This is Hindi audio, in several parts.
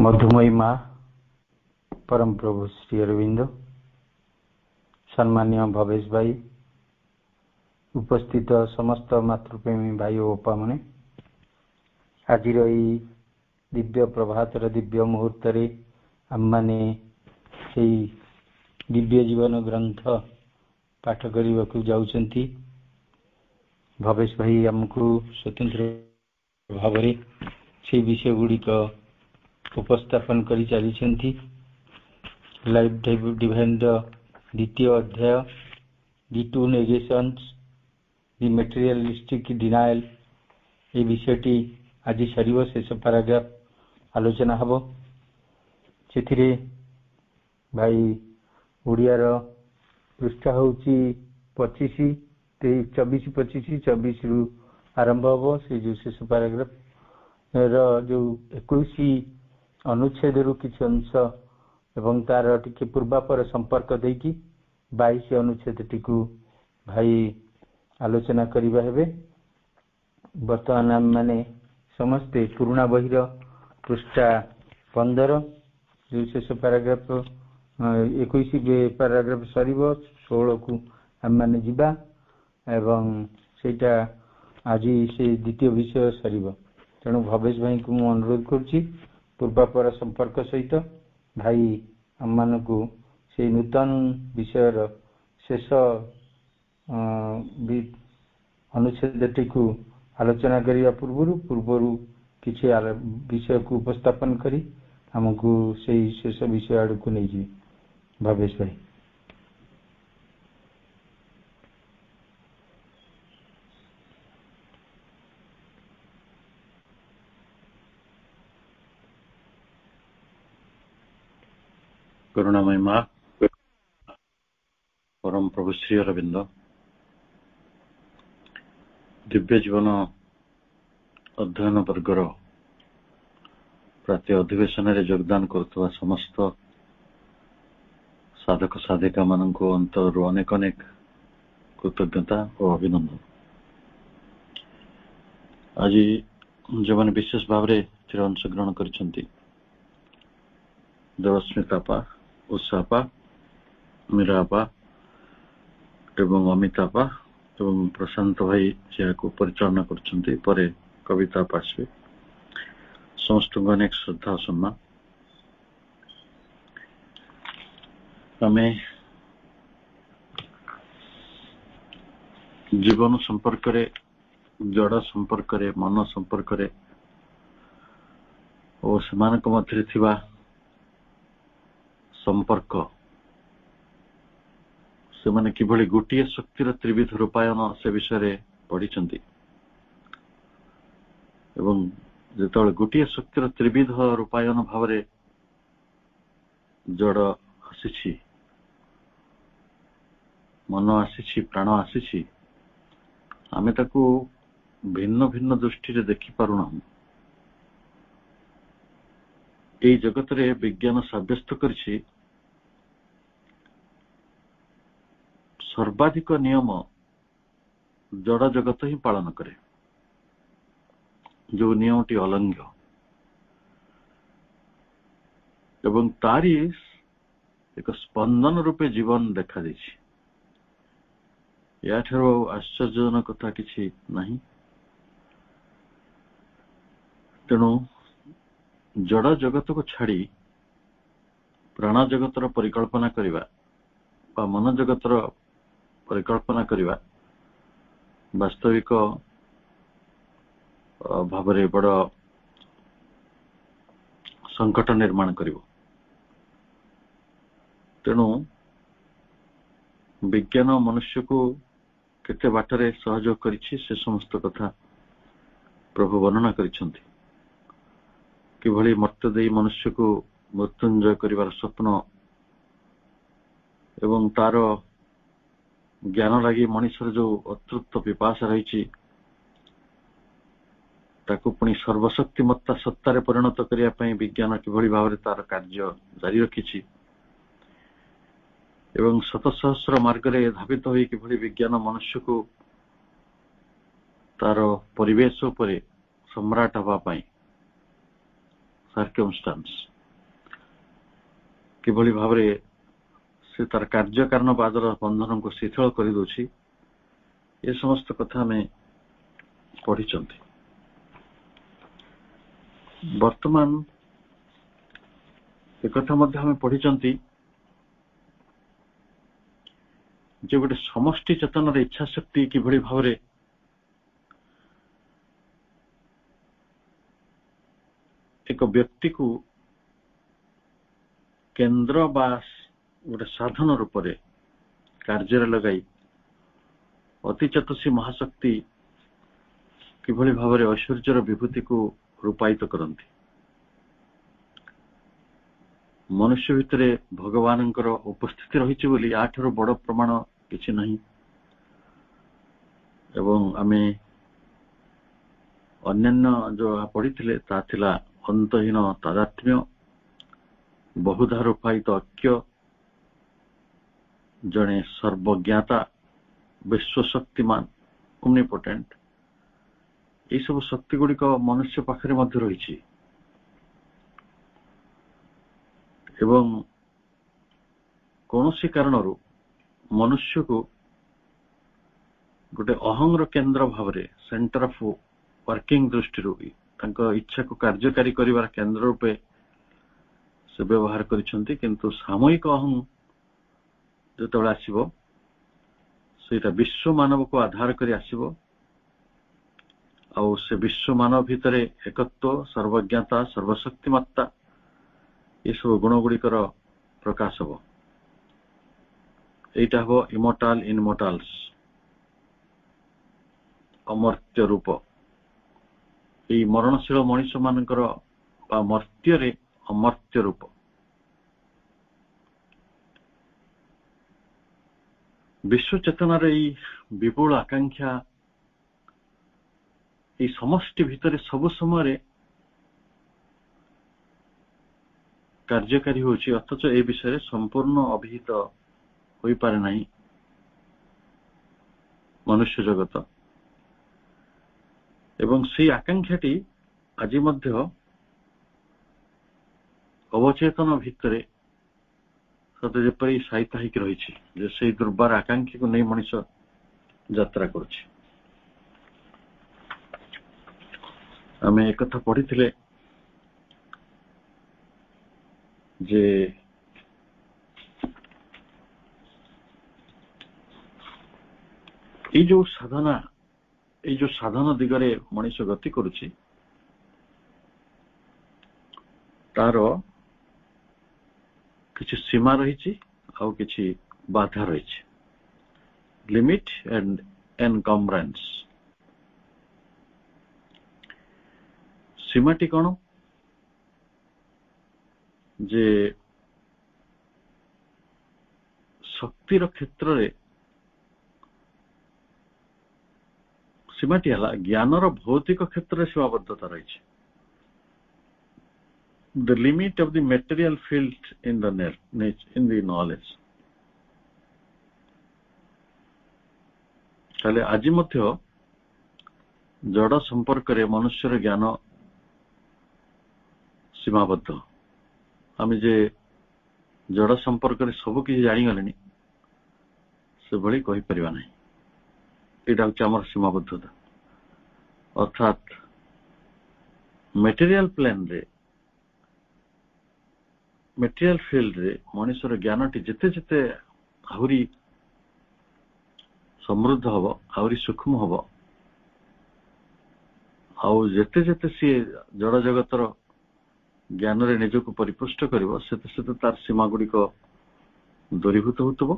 मधुमयी माँ परम प्रभु श्री अरविंद सम्मान्य भवेश भाई उपस्थित समस्त मातृप्रेमी भाई और बापा मैंने आज दिव्य प्रभातर दिव्य मुहूर्त आम मैंने दिव्य जीवन ग्रंथ पाठ करने को जाउछंती। भवेश भाई आमको स्वतंत्र भाव से विषय गुड़िक उपस्थापन करी चली लाइफ डिवाइन द्वितीय अध्याय the two negations the materialistic denial ये विषयटी आज सर शेष पैराग्राफ आलोचना हम से भाई ओडियार पृष्ठ हूँ 25 24 25 24 रु आरंभ हम से जो शेष पैराग्राफ जो 21 अनुच्छेद रु किसी अंश एवं तार टिके पूर्वापर संपर्क देकी 22 अनुच्छेद टी भाई आलोचना करवा हेबे। बर्तमान आम माने समस्ते पुराणा बहिर पृष्ठा 15 जो शेष पैराग्राफ 21 पैराग्राफ सर 16 को आम माने जिबा एवं सेटा आज से द्वितीय विषय सर। तेणु भवेश भाई को मु अनुरोध करुच्ची पूर्वापर संपर्क सहित भाई आम मानकु से नूतन विषय शेष अनुच्छेद टी आलोचना करने पूर्वर किसी विषय को उपस्थापन करी आमको से शेष विषय आड़ को नहीं जी भवेश भाई। करुणामय माँ परम प्रभु श्री अरविंद दिव्य जीवन अध्ययन वर्गर प्रति अधिवेशन में योगदान करुवा समस्त साधक साधिका मान अंतर अनेक अनेक कृतज्ञता और अभिनंदन। आज जो मैंने विशेष भाव में अंशग्रहण कर देवस्मितापा उषापा मीरापा एवं अमितापा एवं प्रशांत भाई जहाँ को परिचालना कर कविता पार्श्वे समस्त अनेक श्रद्धा सम्मान। आमे जीवन संपर्क जड़ संपर्क मन संपर्क और सेमानक मध्य थिबा संपर्क से माने किभली गोटे शक्तिर त्रिविध रूपायन से विषय पढ़ी एवं जो गोटे शक्तिर त्रिविध रूपायन भाव जड़ आसी मन आसी प्राण आसी आमे ताकू भिन्न भिन्न दृष्टि देखि पारुना। ये जगत रे विज्ञान साब्यस्त करछि सर्वाधिक नियम जड़ जगत ही पालन करे जो नियमटी अलंघ्य एवं तारी एक स्पंदन रूपे जीवन देखा देछि। याठरो आश्चर्यजनक कथा किछि नहीं। तेणु जड़ जगत को छाड़ी प्राण जगतर परिकल्पना करिबा बा मन जगतर परिकल्पना करिबा वास्तविक भावरे बड़ संकट निर्माण करिबो। तेणु विज्ञान मनुष्य को केते बाटरे सहयोग करिछि से समस्त कथा प्रभु वर्णना करिछन्ति। किभली मर्त्यदेयी मनुष्य को मृत्युंजय करिवार स्वप्न एवं तार ज्ञान लगी मनुष्य जो अतृप्त पिपासा रही ताकू पुणी सर्वशक्तिमत्ता सत्तार परिणत करने विज्ञान किभली भाव में तार कार्य जारी रखी एवं शत सहस्र मार्ग रे धावित होई किभली विज्ञान मनुष्य को तार परिवेश उपरे सम्राट हवा पाई सर्कमस्टांस किभଳି भावरे से तार कार्य कारण बादर बंधन को शिथिल कर दउछि ए समस्त कथा हमें पढ़िचंती। वर्तमान एक कथा मध्य हमें पढ़िचंती जे गोटे समष्टि चेतन इच्छा शक्ति किभଳି भावरे एक व्यक्ति को केंद्र बा गोटे साधन रूप से कार्य लगाई अति चतुषी महाशक्ति किभଳି भावरे ऐश्वर्यर विभूति को रूपायित करती। मनुष्य भितर भगवान उपस्थिति रही बोली आठर बड़ प्रमाण किछि नहीं। एवं आमे अन्यान्य जो पढ़ी ता थिला अंतहीन तादात्म्य बहुधा रूपायित ऐक्य जड़े सर्वज्ञाता विश्वशक्तिमान ओमनिपोटेंट ये सब शक्ति गुड़िक मनुष्य पाखरे मध्य रही एवं कौनसी कारणरू मनुष्य को गोटे अहंगर केंद्र भावरे सेंटर ऑफ वर्किंग दृष्टि इच्छा को कार्यकारी करिवार केंद्र रूपे से व्यवहार करिसंती। किंतु सामूहिक अहं जो आसीबो सेटा विश्व मानव को आधार करी आसीबो आउ से विश्व मानव भितर एकत्व सर्वज्ञता सर्वशक्तिमत्ता ये सब गुण गुड़िकर प्रकाश हम एटा हम इमोर्टाल इनमोर्टाल्स अमर्त्य रूप ये मरणशील मनुष्य मानकर मर्त्य रे अमर्त्य रूप विश्व चेतनार विपुल आकांक्षा ये समष्टि भितर सब समय कार्यकारी होची अथच ए विषय संपूर्ण अभिहित हो पारे नहीं मनुष्य जगत एवं से आकांक्षाटी आज मध्य अवचेतन भितर सते जेपरी साहित्य रही से दुर्बार आकांक्षा को नहीं मनुष्य यात्रा करुछि। आमे एक कथा पढ़ी जे ये जो साधना दिगरे मनुष्य गति करुछि तार किछि सीमा रही किछि बाधा रही लिमिट एंड एनकम्ब्रेंस। सीमाटी कौन जे शक्तिर क्षेत्र रे सीमाटी है ज्ञानर भौतिक क्षेत्र में सीमाबद्धता रही the limit of the material field in the knowledge। ताले आज मध्य जड़ संपर्क रे मनुष्यर ज्ञान सीमाबद्ध आम जे जड़ संपर्क रे सब किसी जानीगले से भली कही परिबा नहीं एटा हচ্ছে आमर सीमाबद्धता। अर्थात मेटेरियल प्लेन रे मेटेरियल फील्ड रे मनुष्यर ज्ञानटी जिते जिते आहुरी समृद्ध हब आहुरी सूक्ष्म हब आउ जेते जेते सी जड़ जगतर ज्ञान रे निजको परिपुष्ट करिवो सेते सेते तार सीमा गुड़िक दूरीभूत होतबो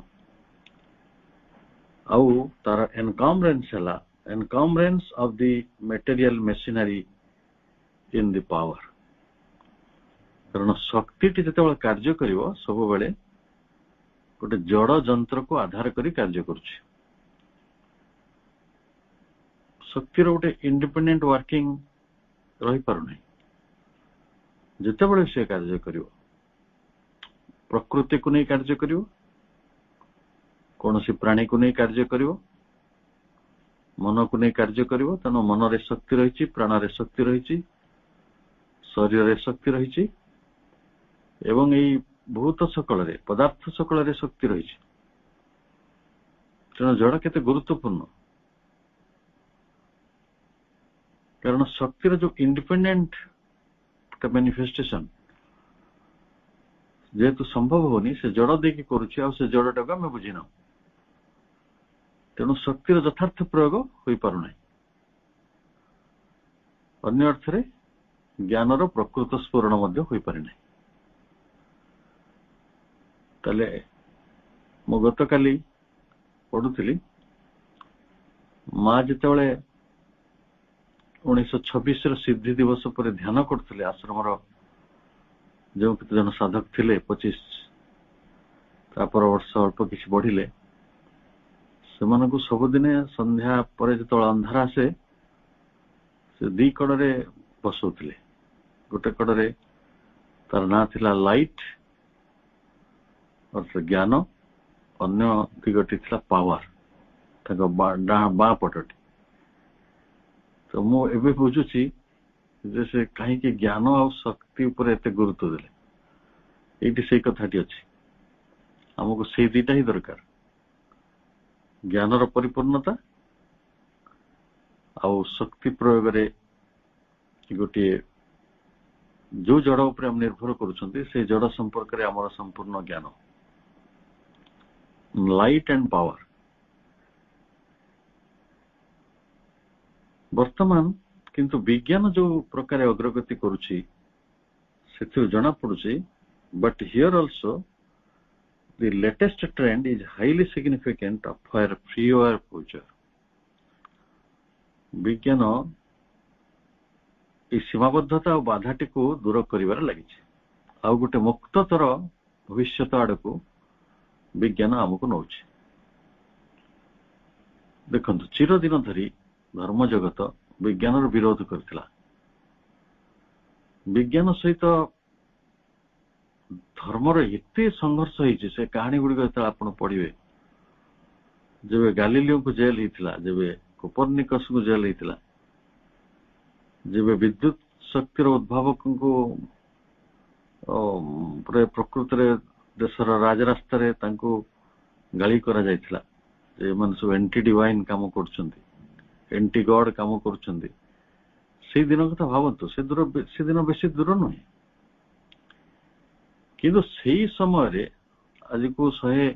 आउ तार एनकम्ब्रेंस है encumbrance of the material machinery in the power. कारण शक्ति जिते कार्य करिवो सब बेले गोटे जड़ जंत्र को आधार करी कार्य करुछि। शक्तिर गोटे इंडिपेंडेंट वर्किंग रही पारुनी जिते बड़े से कार्य करिवो प्रकृति को नहीं कार्य करिवो कौन सी प्राणी को नहीं कार्य करिवो मन को नहीं कार्य करिवो तेणु मन रे शक्ति रही प्राण रे शक्ति रही शरीर रे शक्ति रही एवं यही भूत सकल पदार्थ सकल शक्ति रही तेणु जड़ केते गुरुत्वपूर्ण कारण शक्तिर जो इंडिपेंडेंट मैनिफेस्टेशन जेहेतु संभव होनी से जड़ देकी करुछि आ से जड़टा को आम बुझीना तेणु शक्तिर यथार्थ प्रयोग हो पारु नहीं अन्य अर्थ रे ज्ञानर प्रकृत स्फुरण मध्य हो पारि नहीं ताले मु गतकाली पढ़ुथिली माँ जितेबाला 1926 सिद्धि दिवस पर ध्यान करते आश्रमर जो केते जन साधक थिले 25 तापर वर्ष अल्प किसी बढ़िले से सबुदिने संध्या पर जो अंधार आसे से दी कड़े बसौले गोटे कड़े तार ना थिला लाइट और ज्ञान अन्य दिगटी थिला पावर बा पटटी तो मु एबे बुझुची जैसे कहीं ज्ञान और शक्ति उपर एते गुरुत्व देले एटी से कथाटी अच्छी हमको से दीटा ही दरकार ज्ञानर परिपूर्णता आ शक्ति प्रयोग रे गोटे जो जड़ उपर हम निर्भर करुछंती से जड़ संपर्क रे हमर संपूर्ण ज्ञान लाइट एंड पावर वर्तमान किंतु विज्ञान जो प्रकार अग्रगति करुछि से जना पड़ुछि but here also the latest trend is highly significant for freer future विज्ञान ये सीमाबद्धता और बाधाटी को दूर कर लगी आ गोटे मुक्ततर भविष्य आड़ विज्ञान आमको नौ देखु चिरदिन धरी धर्म जगत विज्ञान विरोध करथिला विज्ञान सहित धर्मर एते संघर्ष होइछि से कहानी गुडी को आपण पढ़िबे जेबे गालिलियो को जेल हितला जेबे कोपर्निकस को जेल हितला जेबे विद्युत शक्तिर उद्भावक को प्रकृत रे देशर राजरास्ता रे तांको गाली करा जायतिला जे मन सब एंटी डिवाइन काम करछंती एंटी गॉड काम करछंती से दिन कथा भावंतु से दिन बेसी दूर नुहे किंतु से समय रे आज को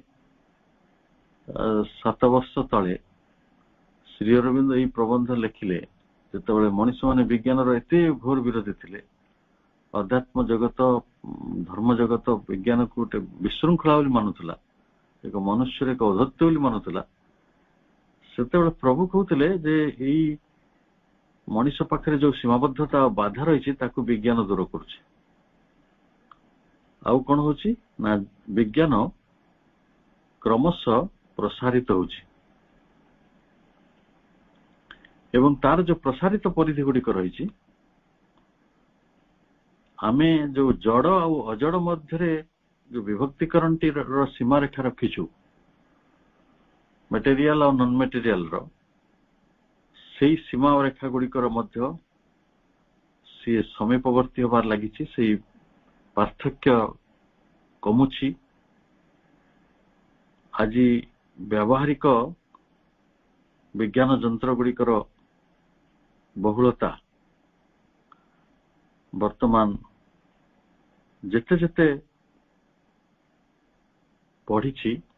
107 वर्ष तले श्री अरविंद यही प्रबंध लिखिले जिते मनीष माने विज्ञान एते घोर विरोधी थिले अध्यात्म जगत धर्म जगत विज्ञान को गोटे विशृंखला बोली मानुला एक मनुष्य एक औद्धत्य बोली मानुला सेते प्रभु कहते जे यही मनीष पाखे जो सीमाबद्धता बाधा रही विज्ञान दूर करुचे आउ कौन होची ना विज्ञान क्रमश प्रसारित होची एवं तार जो प्रसारित परिधि गुड़िक रही आमे जो जड़ और अजड़ मध्य जो विभक्तिकरण सीमा रेखा रखीचु मटेरियल और नॉन मटेरियल से सीमा रेखा गुड़िकर मध्य सी समीपवर्ती होबार लगी से पार्थक्य कमुची आज व्यावहारिक विज्ञान जंत्र गुड़िकर बहुलता वर्तमान जेते जेते पढ़ी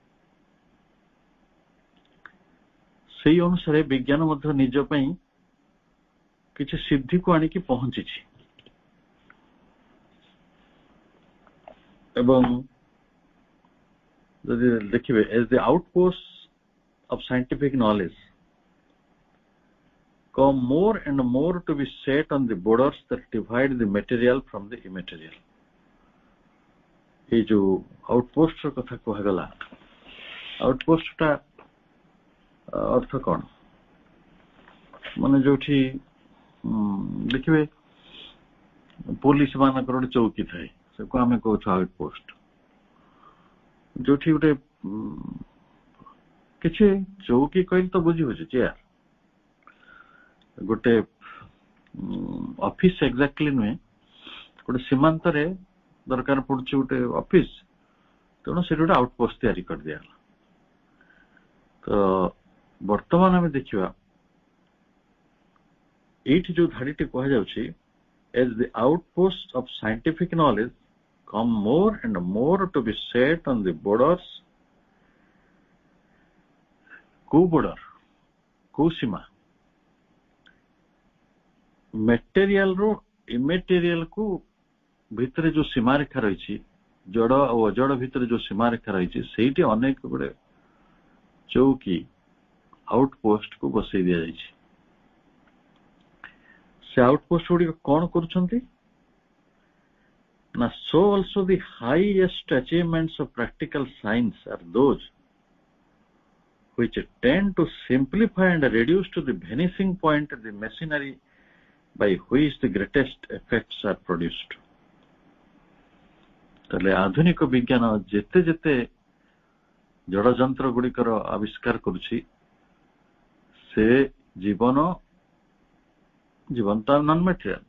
से अनुसार विज्ञान मध्य निज पई किछि सिद्धि को आनिकी पहुंची एवं यदि देखिए as the outpost of scientific knowledge come more and more to be set on the borders that divide the material from the immaterial ये जो आउटपोस्ट कथा कहगला आउटपोस्ट टा अर्थ कौन माने जोठी देखिए पुलिस मानकर गोटे चौकी थाए से को आमे कहू आउटपोस्ट जोठी गोटे किछि चौकी कहल तो बुझी हो चेयर गोटे ऑफिस एक्जाक्टली नुहे गोटे सीमांत रे दरकार पड़ुछि गोटे ऑफिस तेणु से गोटे आउटपोस्ट तैयारी कर दिया। तो वर्तमान आम देखा ये जो धाड़ीटी कह जाउछि as the outposts of scientific knowledge come more and more to be set on the borders, border सीमा मेटेरियल रो इमेटेरियल को भितर जो सीमा रेखा रही जड़ और अजड़ भितर जो सीमा रेखा रही से अनेक गुड़े चौकी आउटपोस्ट को बसई दि जाइए। से आउटपोस्ट गुड़िक कौन करुछंती ना so also the highest achievements of practical science are those which tend to simplify and reduce to the vanishing point the machinery by which the greatest effects are produced। तले आधुनिक विज्ञान जेते जेते जड़ जंत्र गुड़िकर आविष्कार करुछि से जीवन जीवनता नॉन मटेरियल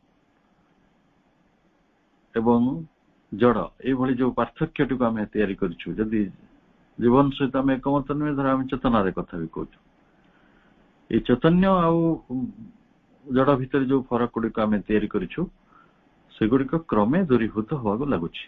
एवं जड़ ये जो पार्थक्य टी आम तैयारी करूँ जदि जीवन सहित आम एकमत नुहे धर आम चेतनार कथा भी कहूँ ये चैतन्य आउ जड़ भितर जो फरक गुड़िक आम तैयारी करूँ से गुड़िक क्रमे दूरीभूत होगा लगुच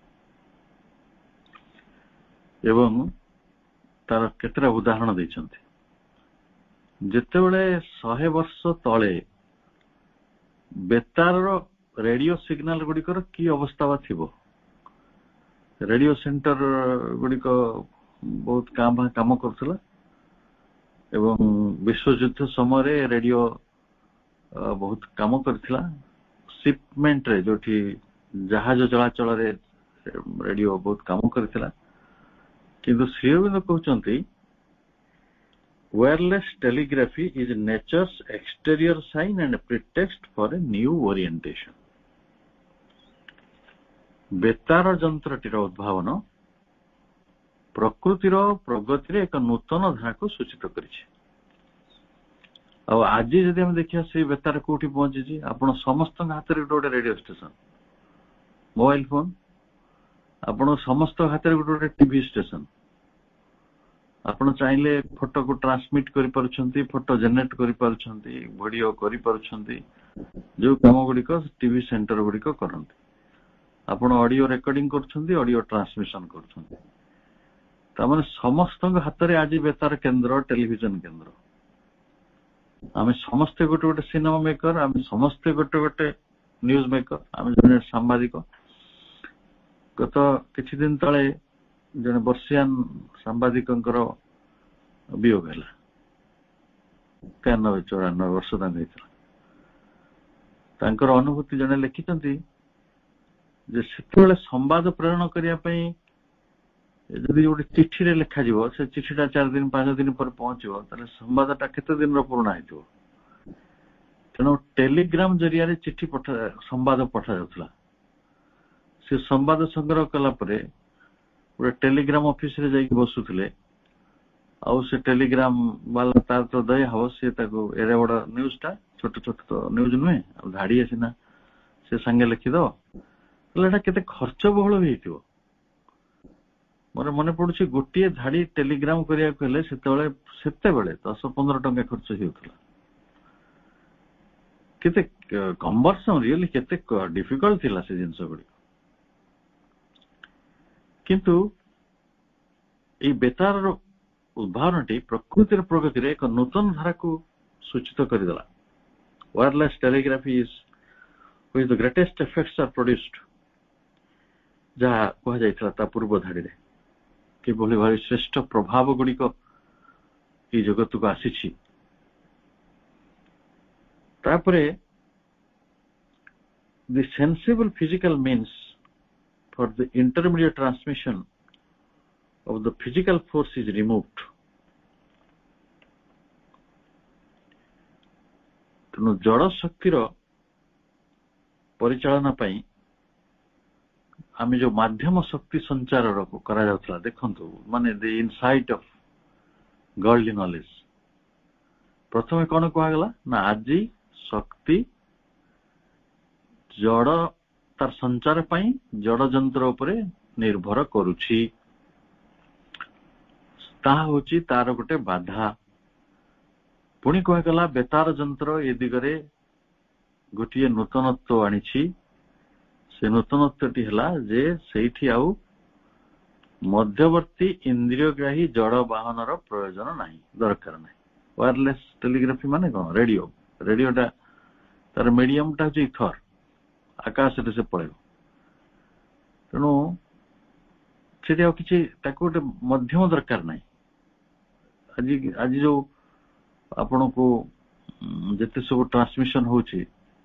एवं तार केतरा उदाहरण देइछन्ति। जेतेबेले 100 वर्ष तले बेतार रेडियो सिग्नल गुड़िकर की अवस्था थिबो रेडियो सेंटर गुड़िक बहुत काम करथिला एवं विश्वयुद्ध समय रेडियो बहुत काम करथिला शिपमेंट रे जोठी जहाज चलाचल रे रेडियो बहुत काम करथिला किंतु श्रीअरविंद कहते wireless telegraphy is nature's exterior sign and pretext for a new orientation. बेतार जंत्रटीर उद्भावन प्रकृतिर प्रगति एक नूतन धारा को सूचित करिछि। आज जदि हम देखिए से बेतार कोठी पहुंची आपण समस्त हाथ में गोटे रेडियो स्टेशन मोबाइल फोन आपण समस्त हाथ में गोटे टीवी स्टेशन आपण चाहिले फोटो को ट्रांसमिट करि पारुछंती फोटो जनरेट करि पारुछंती वीडियो करि पारुछंती जो काम गुड़िक टीवी सेंटर गुड़िक करंती आपण ऑडियो रिकॉर्डिंग करछंती ऑडियो ट्रांसमिशन करछंती तामाने समस्त हाथ में आज बेतार केंद्र टेलीविजन केंद्र आम समस्ते गोटे गोटे सिनेमा मेकर आम समस्ते गोटे गोटे न्यूज मेकर आम जने सांबादिक गत किछि दिन तले जने बर्षियान सांबादिकंकर वियोग है 93-94 वर्ष तांकर अनुभूति जने लिखिचंती जे सेतेबेले संवाद प्रेरण करिया पई यदि गोटे चिठी रे लिखा जीवो से चिठीटा 4 दिन 5 दिन पर पहुंचो ताले संवादटा केते दिन रो पूर्ण आइतो तेणु टेलीग्राम जरिया रे चिठी संवाद पठा जाउथला से संवाद संग्रह कला परे गोटे टेलीग्राम ऑफिस रे जाई बसुथिले आउ से टेलीग्राम वाला तार तो दया हो से ताको एरे बड़ा न्यूज़टा छोट छोट तो न्यूज़ नुहे अब धाड़ी आसीना से संगे लिखि दो एटा केते खर्च बहुल हेतिबो मोर मन पड़ुछि गोटे धाड़ी टेलीग्राम करिया कहले सेते बेले 10-15 टंका खर्च हेउथला केते कन्वर्सन रियली केते डिफिकल्ट थिला से जिंस गुडी किंतु ए बेतार उद्भावनटी प्रकृतिर प्रगति रे एक नूतन धारा को सूचित करदेला। Wireless telegraphy is which the greatest effects are produced जहा कह जाइतला ता पूर्व धाड़ी रे कि बोले भारी श्रेष्ठ प्रभाव गुड़िक ये जगत को आसी तापरे the sensible physical means for the intermediate transmission of the physical force is removed। तेणु जड़ शक्तिर परिचालना पाई आम जो माध्यम शक्ति संचार करा जाउथला देखंतु माने the insight of worldly knowledge प्रथम कौन कहगला ना आज शक्ति जड़ तार संचार पाई जड़ जंत्र उपरे निर्भर करुछि ताहा होछि तार गोटे बाधा पुणी कहगला बेतार जंत्र ए दिगरे गोटे नूतनत्व आनिछि से नूतनत्वटी हला जे सेठी आउ मध्यवर्ती इंद्रियग्राही जड़ वाहनर प्रयोजन नाही दरकार नाही वायरलेस टेलीग्राफी माने कोन रेडियोटा तार मीडियमटा होछि इथर आकाश से पळेबो तेणु सेठी आउ किछि ताको गोटे मध्यम दरकार नाही आज जो आपण को जेते सब ट्रांसमिशन होछि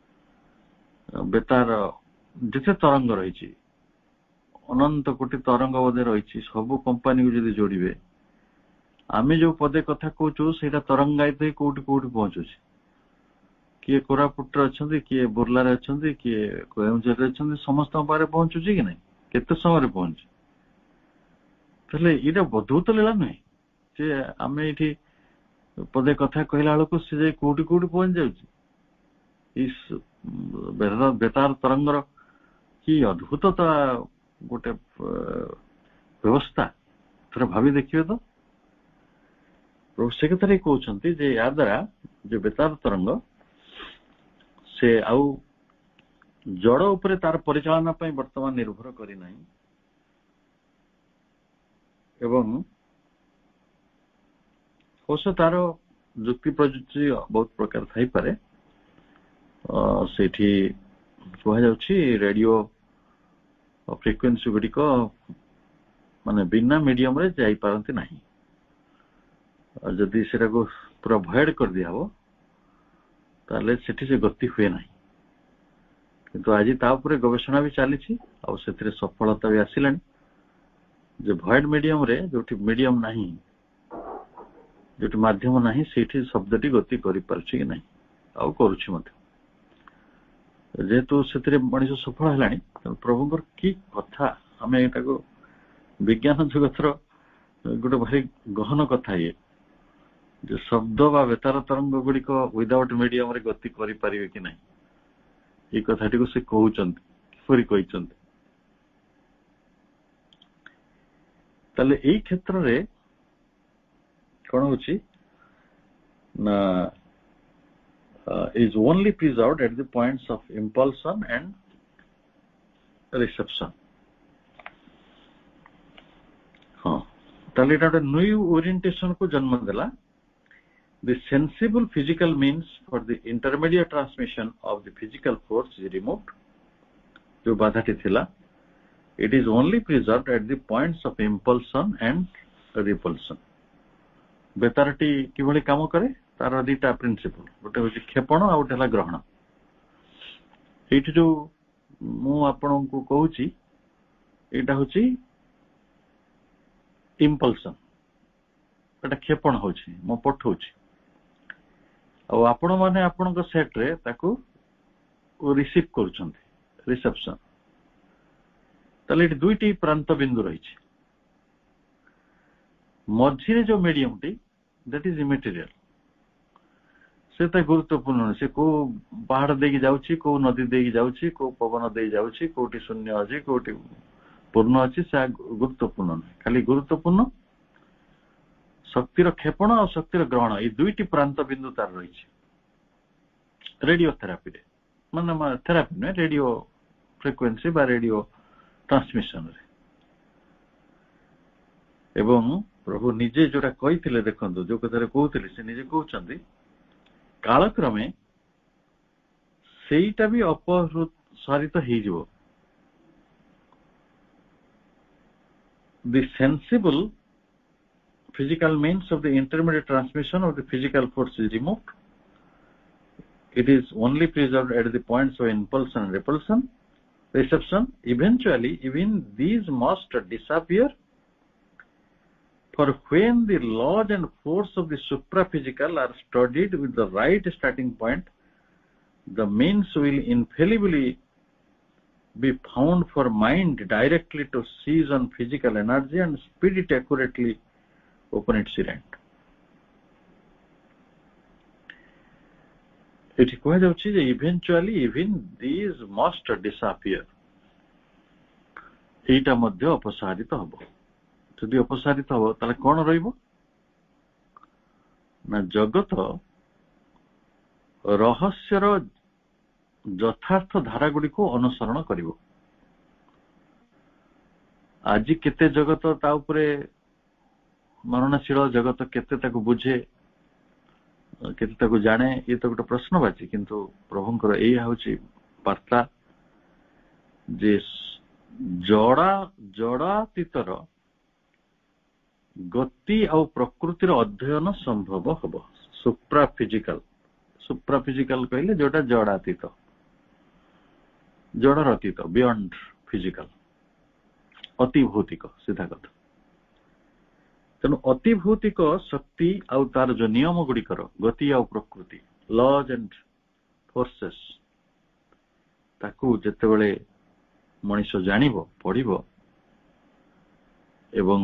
बेतार जेते तरंग रही अनंत कोटि तरंग बोधे रही सब कंपानी को जदि जोड़े आम जो पदे कथा कहूँ से तरंगायित कोटि कोटि पहुंचुच किए कोरापुट अच्छा किए बुर्लार अच्छा किए केउंझर अच्छा समस्त पारे पहुंचुची कि नहीं केते समय पहुंचे तेल ये बदूत लीला नुहे जे आम ये पदे कथा कहला बेलू सी जाए कोटि कोटि पहुंच जाऊँ बेतार तरंगर कि अद्भुतता गोटे व्यवस्था थोड़ा भावी देखिए तो प्रभु से कथा कहते जे या द्वारा जो बेतार तरंग से आउ जड़ उपरे तार परिचालना पाई वर्तमान निर्भर करी नहीं एवं अवश्य तार जुक्ति प्रयुक्ति बहुत प्रकार थाई पारे सेठी कह जाउछि रेडियो फ्रिक्वेन्सी गुड़िक माने बिना मीडियम रे जाई पारंती नहीं जदि सेटा को पूरा भॉइड कर दिया हो ताले सेठी से गति हुए नहीं किंतु आज ता ऊपर गवेषणा भी चली आ सेथिरे सफलता भी आसिलानी जे भॉइड मीडियम रे जोठी मीडियम नहीं जोठी माध्यम नहीं सेठी शब्दटी गति करि पारछि कि नहीं आ करूछि मते जेहेतु से मनीष सफल है प्रभुंर कि कथा आम यहाँ विज्ञान जगतर गोटे भारी गहन कथा ये जो शब्द बा बेतार तरंग गुड़िक विदाउट मीडियम रे गति करें कि नहीं ये कथाटी को से कहते ताले क्षेत्र रे कौन होची ना is only preserved at the points of impulsion and reception. हाँ, ताले इटा न्यू ओरिएंटेशन को जन्म देला. The sensible physical means for the intermediate transmission of the physical force is removed. जो बाधा टी थिला, it is only preserved at the points of impulsion and repulsion. बेतारटी किभली काम करे तार दीटा प्रिंसिपल गोटे हूँ क्षेपण आ गोटे है ग्रहण ये जो मु आपण को कहूँ यहाँ हूँ इम्पल्सन एटा क्षेपण हूँ मु पठाऊँ आपण मैंने आपण सेट्रे रिसीव कर रिसेप्शन ताले दुईटी प्रांत बिंदु रही मझे जो मीडियम टी दैट इज इमेटेरियल से गुरुत्वपूर्ण से को पहाड़ देकी जाउछि को नदी देकी जाउछि को पवन दे जाउछि कोटी शून्य अछि कोटी पूर्ण अछि से गुरुत्वपूर्ण खाली गुरुत्वपूर्ण शक्तिर क्षेपण और शक्तिर ग्रहण ये दुईटी प्रांत बिंदु तार रही रेडियो थेरापी रे माने थेरापी ने रेडियो फ्रिक्वेन्सी बा रेडियो ट्रांसमिशन रे एवं प्रभु निजे जोटा कही देखो जो कथा कहते से निजे कहते कालक्रमे सेटा भी अपसारित हो the sensible physical means of the intermediate transmission of the physical force is removed. It is only preserved at the points of impulsion and repulsion, reception. Eventually, even these must disappear. For when the laws and force of the supraphysical are studied with the right starting point, the means will infallibly be found for mind directly to seize on physical energy and speed it accurately upon its errand. It is eventually even these must disappear. এইটা ମଧ୍ୟ ଅପସାରିତ ହବ। ଯଦି ଅପସାରିତ ହବ ତାହେଲେ କଣ ରହିବ ନା ଜଗତ ରହସ୍ୟର ଯଥାର୍ଥ ଧାରା ଗୁଡ଼ିକୁ ଅନୁସରଣ କରିବ। ଆଜି କେତେ ଜଗତ ତା ଉପରେ ମରଣଶୀଳ, ଜଗତ କେତେ ତାକୁ ବୁଝେ, କେତେ ତାକୁ ଜାଣେ, ଇଏ ତ ଗୋଟେ ପ୍ରଶ୍ନବାଚୀ। କିନ୍ତୁ ପ୍ରଭୁଙ୍କର ଏଇଆ ହଉଛି ବାର୍ତ୍ତା ଯେ ଜଡ଼ାତୀତର ଗତି ଆଉ ପ୍ରକୃତିର ଅଧ୍ୟୟନ ସମ୍ଭବ ହବ। ସୁପ୍ରାଫିଜିକାଲ କହିଲେ ଯୋଉଟା ଜଡ଼ାତୀତ, ଜଡ଼ର ଅତୀତ, ବିୟଣ୍ଡ ଫିଜିକାଲ, ଅତି ଭୌତିକ ସିଧା କଥା। ତେଣୁ ଅତି ଭୌତିକ ଶକ୍ତି ଆଉ ତାର ଯୋଉ ନିୟମ ଗୁଡ଼ିକର ଗତି ଆଉ ପ୍ରକୃତି, ଲଜ୍ ଆଣ୍ଡ ଫୋର୍ସେସ୍, ତାକୁ ଯେତେବେଳେ ମଣିଷ ଜାଣିବ, ପଢିବ ଏବଂ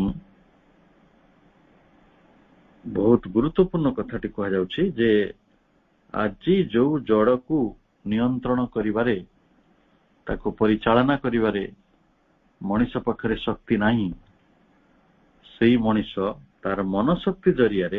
ବହୁତ ଗୁରୁତ୍ୱପୂର୍ଣ୍ଣ କଥାଟି କୁହାଯାଉଛି ଯେ ଆଜି ଯୋଉ ଜଡ଼କୁ ନିୟନ୍ତ୍ରଣ କରିବାରେ, ତାକୁ ପରିଚାଳନା କରିବାରେ ମଣିଷ ପାଖରେ ଶକ୍ତି ନାହିଁ, ସେଇ ମଣିଷ ତାର ମନଶକ୍ତି ଜରିଆରେ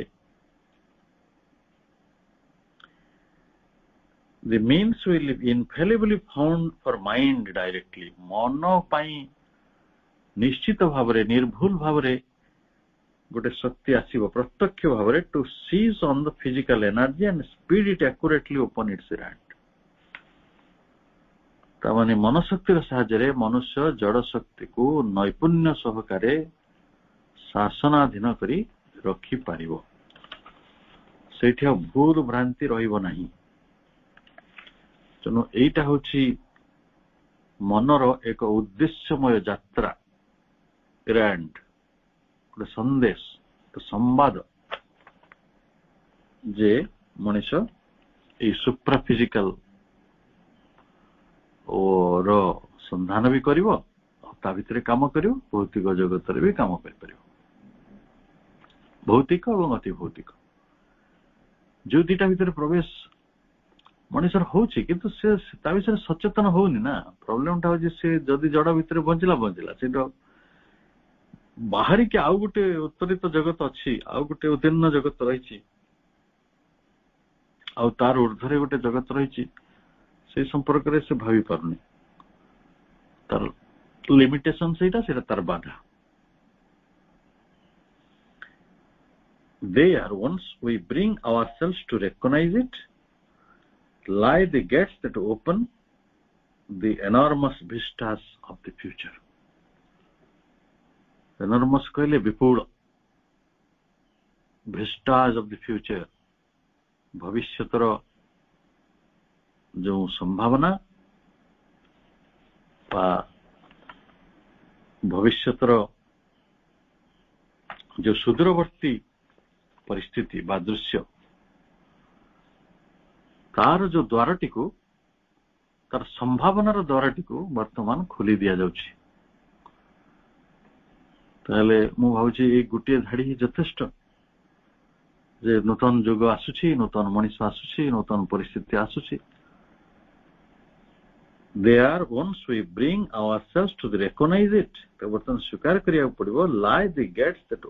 the means will infallibly found for mind directly, ମନ ପାଇଁ ନିଶ୍ଚିତ ଭାବରେ ନିର୍ଭୁଲ ଭାବରେ ଗୋଟେ ଶକ୍ତି ଆସିବ ପ୍ରତ୍ୟକ୍ଷ ଭାବରେ, to seize on the physical energy and speed it accurately upon its errand। ତାମାନେ ମନଶକ୍ତିର ସାହାଯ୍ୟରେ ମନୁଷ୍ୟ ଜଡ଼ ଶକ୍ତିକୁ ନୈପୁଣ୍ୟ ସହକାରେ ଶାସନାଧୀନ କରି ରଖିପାରିବ। ସେଇଠି ଆଉ ଭୁଲ ଭ୍ରାନ୍ତି ରହିବ ନାହିଁ। ତେଣୁ ଏଇଟା ହଉଛି ମନର ଏକ ଉଦ୍ଦେଶ୍ୟମୟ ଯାତ୍ରା, ଏରାଣ୍ଡ, ଗୋଟେ ସନ୍ଦେଶ, ସମ୍ବାଦ ଯେ ମଣିଷ ଏଇ ସୁପ୍ରାଫିଜିକାଲ ର ସନ୍ଧାନ ବି କରିବ, ତା ଭିତରେ କାମ କରିବ, ଭୌତିକ ଜଗତରେ ବି କାମ କରିପାରିବ। ଭୌତିକ ଏବଂ ଅତି ଭୌତିକ ଯୋଉ ଦିଟା ଭିତରେ ପ୍ରବେଶ ମଣିଷର ହଉଛି, କିନ୍ତୁ ସେ ତା ବିଷୟରେ ସଚେତନ ହଉନି ନା। ପ୍ରୋବ୍ଲେମଟା ହଉଛି ସେ ଯଦି ଜଡ଼ ଭିତରେ ବଞ୍ଚିଲା, ସେଇଟା ବାହାରିକି ଆଉ ଗୋଟେ ଉତ୍ତରିତ ଜଗତ ଅଛି, ଆଉ ଗୋଟେ ଉଦ୍ଦିନ୍ନ ଜଗତ ରହିଛି, ଆଉ ତାର ଉର୍ଦ୍ଧ୍ୱରେ ଗୋଟେ ଜଗତ ରହିଛି, ସେଇ ସମ୍ପର୍କରେ ସେ ଭାବି ପାରୁନି। ତାର ଲିମିଟେସନ ସେଇଟା ତାର ବାଧା। There, once we bring ourselves to recognize it, lie the gates that open the enormous vistas of the future। enormous କହିଲେ ବିପୁଳ, vistas of the future, ଭବିଷ୍ୟତର ଯୋଉ ସମ୍ଭାବନା ବା ଭବିଷ୍ୟତର ଯୋଉ ସୁଦୂରବର୍ତ୍ତୀ ପରିସ୍ଥିତି ବା ଦୃଶ୍ୟ, ତାର ଯୋଉ ଦ୍ୱାରଟିକୁ, ତାର ସମ୍ଭାବନାର ଦ୍ୱାରଟିକୁ ବର୍ତ୍ତମାନ ଖୋଲି ଦିଆଯାଉଛି। ତାହେଲେ ମୁଁ ଭାବୁଛି ଏଇ ଗୋଟିଏ ଧାଡି ହିଁ ଯଥେଷ୍ଟ ଯେ ନୂତନ ଯୁଗ ଆସୁଛି, ନୂତନ ମଣିଷ ଆସୁଛି, ନୂତନ ପରିସ୍ଥିତି ଆସୁଛି। There, once we bring ourselves to recognize it, ତ ବର୍ତ୍ତମାନ ସ୍ୱୀକାର କରିବାକୁ ପଡିବ, lie the gates that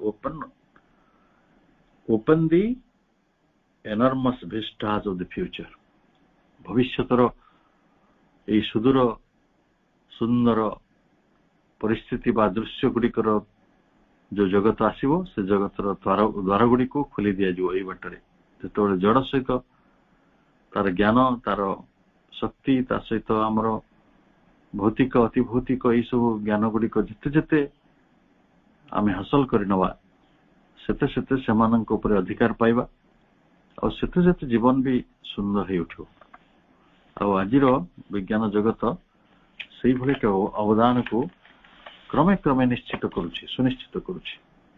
open the enormous vistas of the future। ଭବିଷ୍ୟତର ଏଇ ସୁଦୂର ସୁନ୍ଦର ପରିସ୍ଥିତି ବା ଦୃଶ୍ୟ ଗୁଡ଼ିକର ଯୋଉ ଜଗତ ଆସିବ, ସେ ଜଗତର ଦ୍ୱାର ଗୁଡ଼ିକୁ ଖୋଲି ଦିଆଯିବ ଏଇ ବାଟରେ। ଯେତେବେଳେ ଜଡ଼ ସହିତ ତାର ଜ୍ଞାନ, ତାର ଶକ୍ତି, ତା ସହିତ ଆମର ଭୌତିକ ଅତି ଭୌତିକ ଏଇ ସବୁ ଜ୍ଞାନ ଗୁଡ଼ିକ ଯେତେ ଯେତେ ଆମେ ହାସଲ କରିନେବା, ସେତେ ସେତେ ସେମାନଙ୍କ ଉପରେ ଅଧିକାର ପାଇବା, ଆଉ ସେତେ ସେତେ ଜୀବନ ବି ସୁନ୍ଦର ହେଇ ଉଠିବ। ଆଉ ଆଜିର ବିଜ୍ଞାନ ଜଗତ ସେଇଭଳି ଅବଦାନକୁ କ୍ରମେ କ୍ରମେ ନିଶ୍ଚିତ କରୁଛି, ସୁନିଶ୍ଚିତ କରୁଛି।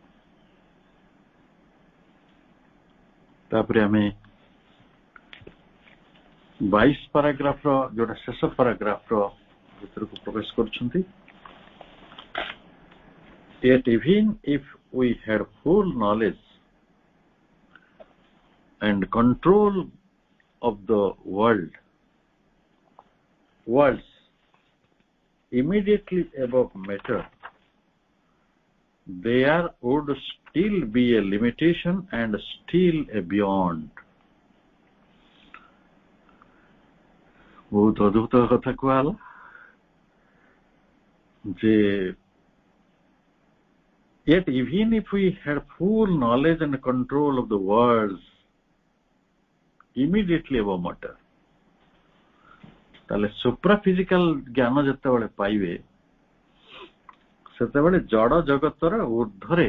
ତାପରେ ଆମେ 22 ପାରାଗ୍ରାଫର ଯୋଉଟା ଶେଷ ପାରାଗ୍ରାଫର ଭିତରକୁ ପ୍ରବେଶ କରୁଛନ୍ତି। Yet even if we had full knowledge and control of the worlds, immediately above matter, there would still be a limitation and still a beyond. बहुत अद्भुत कथा कहला जे yet even if we had full knowledge and control of the worlds immediately above matter, ताले सुप्रा फिजिकल ज्ञान जेतेबेले पाइबे सेतेबेले जड़ जगतर ऊर्ध्वरे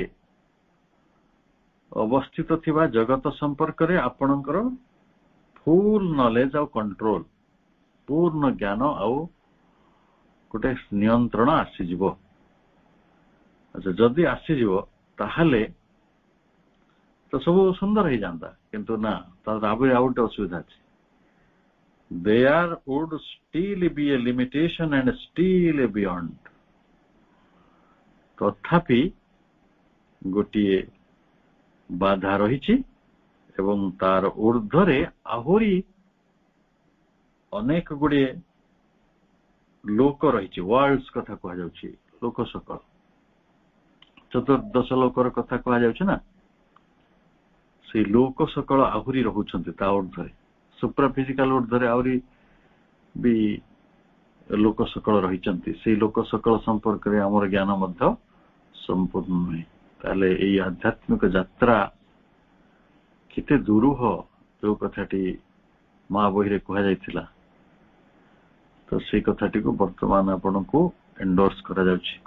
अवस्थित थिबा जगत संपर्क रे आपणकर फुल नॉलेज और कंट्रोल पूर्ण ज्ञान आउ गोटे नियंत्रण आसीजिवो। अच्छा जदि आसीजिवो ताहले तो सब सुंदर हो जाता, किंतु ना तार आबे आउट असुविधा अछि। there would still be a limitation and still a beyond, तथापि गोटिए बाधा रही एवं तार ऊर्ध्वरे आहुरी अनेक गुड़े लोक रही वर्ल्ड्स कथा कह जाउछि, लोक सकल चतुर्दश लोकर कथा कह जाउछि ना, से लोक सकल आहुरी रहुछन्ति ता ऊर्ध्वरे सुप्रा फिजिकल ऊर्ध्वरे आहुरी भी लोक सकल रहिछन्ति। से लोक सकल संपर्क रे हमर ज्ञान मध्य संपूर्ण नहीं। ताले एई आध्यात्मिक यात्रा केते दुरूह जो कथाटी माँ बही रे कह जाइथिला, तो से कथाटी को वर्तमान आपण को एंडोर्स करा जाउछि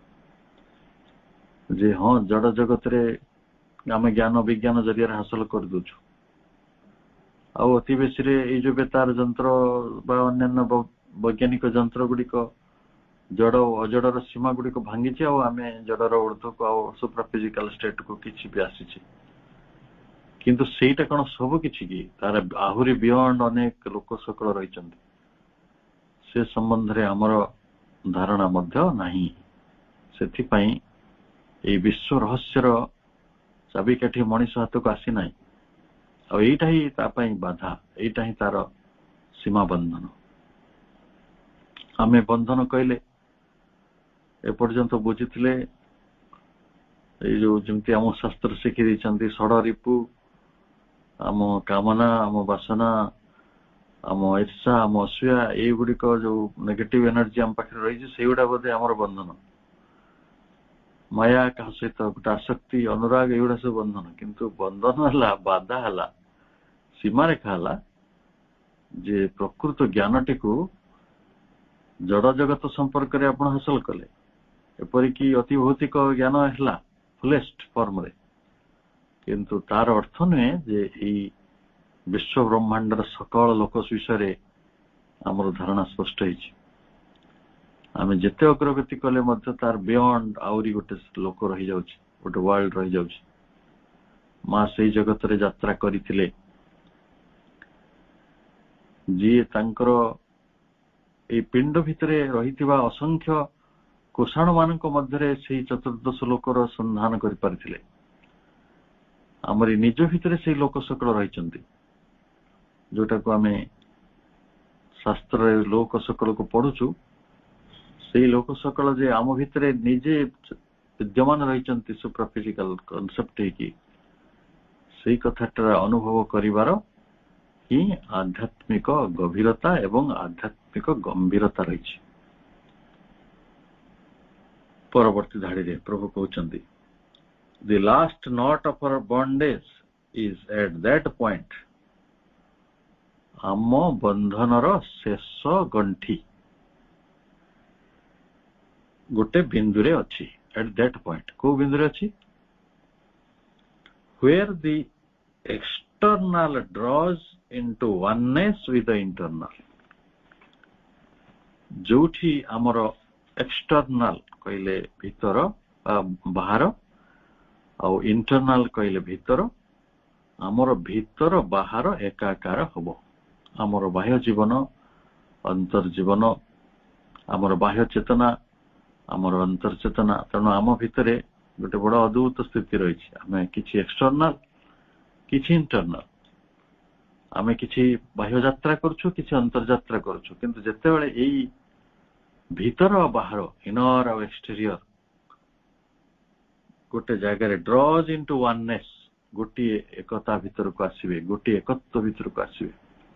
जे हाँ जड़ जगत रे आम ज्ञान विज्ञान जरिया हासिल कर दूछु। आउ अति बेसी रे ए जो बेतार यंत्र बा अन्य वैज्ञानिक यंत्र गुड़िक जड़ अजड़र सीमा गुड़िक भांगी आम जड़र ऊर्ध्व को सुप्रा फिजिकल स्टेट को किसी भी आसी, किंतु सेटा कौन सब किछि कि तार आहुरी बियॉन्ड अनेक लोक सकल रही से संबंध रे हमर धारणा मध्य नाही। सेथिपाई ए विश्व रहस्यर चाबिकाठी मनीष हाथ को आसी ना, आईटा ही तापाई बाधा, एटा ही तार सीमा बंधन। आमे बंधन कहले एपर्यंत बुझीथिले ए जो जमती आम शास्त्र शिखी दैछन्ति षड रिपु, आम कामना, आम वासना, आम ईर्षा, आम असूया, ये गुड़िक जो नेगेटिव एनर्जी आम पाखे रही से गुड़ा बोधे आमर बंधन। माया क्या सहित गोटे आसक्ति अनुराग एगुड़ा सब बंधन, किंतु बंधन है बाधा है सीमारेखा है जे प्रकृत ज्ञानटी को जड़ जगत संपर्क रे आपण हासिल कले, एपरिक अति भौतिक ज्ञान है फुलेस्ट फॉर्म रे, किंतु तार अर्थ नुहे जे ई विश्व ब्रह्मांडर सकल लोक विषय आमर धारणा स्पष्ट है। आम जिते अग्रगति कले मध्य तार बियॉन्ड आउरी गोटे लोक रही जाउछि, गोटे वर्ल्ड रही जाउछि। माँ से जगत रे यात्रा करथिले जी तांकर ए पिंड भितरे रहिथिबा असंख्य कोषाण मानक मध्यरे से चतुर्दश लोकर संधान करि पारिथिले। आमरी निज भितरे से लोक सकल रहिचंती, जोटा को आमे शास्त्र रे लोक सकल को पढुछु, से लोक सकल जे आम भितरे निजे विद्यमान रहिचंती सुप्रा फिजिकल कॉन्सेप्ट है कि से कथाटा अनुभव करिवार ही आध्यात्मिक गभीरता एवं आध्यात्मिक गंभीरता रही। परवर्ती धाड़ी रे प्रभु कहउचंती the last knot of our bondage is at that point, आम बंधनर शेष गंठी गोटे बिंदुरे अच्छी। एट दैट पॉइंट को बिंदुरे अच्छी where the external draws into oneness with the internal, जोठी आमर एक्सटर्नाल कहले भीतर बाहर और इंटरनाल कहले भीतर, आमर भीतर बाहर एकाकार हब। आमर बाह्य जीवन अंतर्जीवन, आमर बाह्य चेतना, आमर अंतर चेतना, तेणु आम भितर गोटे बड़ अद्भुत स्थिति रही। आम कि एक्सटर्नाल कि इंटरनाल, आम कि बाह्य यात्रा करुछु, कि अंतर्यात्रा करुछु, किंतु जेतेबेले एई ଭିତର ଆଉ ବାହାର, ଇନର ଆଉ ଏକ୍ସଟେରିୟର ଗୋଟେ ଜାଗାରେ ଡ୍ରଜ୍ ଇଣ୍ଟୁ ୱାନନେସ୍, ଗୋଟିଏ ଏକତା ଭିତରକୁ ଆସିବେ, ଗୋଟିଏ ଏକତ୍ୱ ଭିତରକୁ ଆସିବେ।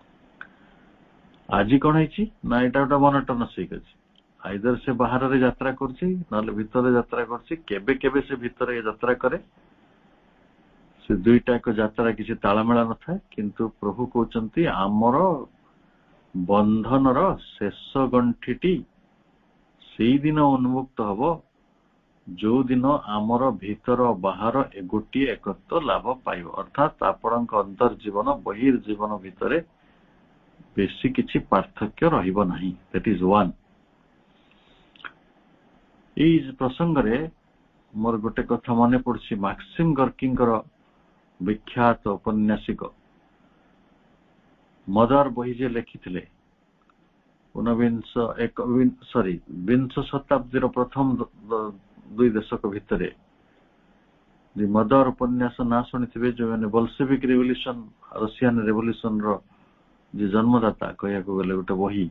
ଆଜି କଣ ହେଇଛି ନା ଏଇଟା ଗୋଟେ ମନୋଟୋନସ୍ ହେଇଛି। ଆଇଦର ସେ ବାହାରରେ ଯାତ୍ରା କରୁଛି ନହେଲେ ଭିତରେ ଯାତ୍ରା କରୁଛି। କେବେ କେବେ ସେ ଭିତରେ ଯାତ୍ରା କରେ, ସେ ଦୁଇଟା ଏକ ଯାତ୍ରା କିଛି ତାଳମେଳ ନଥାଏ। କିନ୍ତୁ ପ୍ରଭୁ କହୁଛନ୍ତି ଆମର ବନ୍ଧନର ଶେଷ ଗଣ୍ଠିଟି ସେଇଦିନ ଉନ୍ମୁକ୍ତ ହବ ଯୋଉ ଦିନ ଆମର ଭିତର ବାହାର ଗୋଟିଏ ଏକତ୍ୱ ଲାଭ ପାଇବ। ଅର୍ଥାତ୍ ଆପଣଙ୍କ ଅନ୍ତର୍ଜୀବନ ବହିର୍ଜୀବନ ଭିତରେ ବେଶୀ କିଛି ପାର୍ଥକ୍ୟ ରହିବ ନାହିଁ। That is one. ଏଇ ପ୍ରସଙ୍ଗରେ ମୋର ଗୋଟେ କଥା ମନେ ପଡୁଛି, ମାକ୍ସିମ୍ ଗର୍କିଙ୍କର ବିଖ୍ୟାତ ଔପନ୍ୟାସିକ ମଦର ବହି ଯିଏ ଲେଖିଥିଲେ ବିଂଶ ଶତାବ୍ଦୀର ପ୍ରଥମ 2 ଦଶକ ଭିତରେ, ମଦର ଉପନ୍ୟାସ ନାଁ ଶୁଣିଥିବେ, ଯୋଉମାନେ ବଲସେଭିକ ରେଭଲ୍ୟୁସନ, ରସିଆନ ରେଭଲ୍ୟୁସନ ର ଯେ ଜନ୍ମଦାତା କହିବାକୁ ଗଲେ ଗୋଟେ ବହି।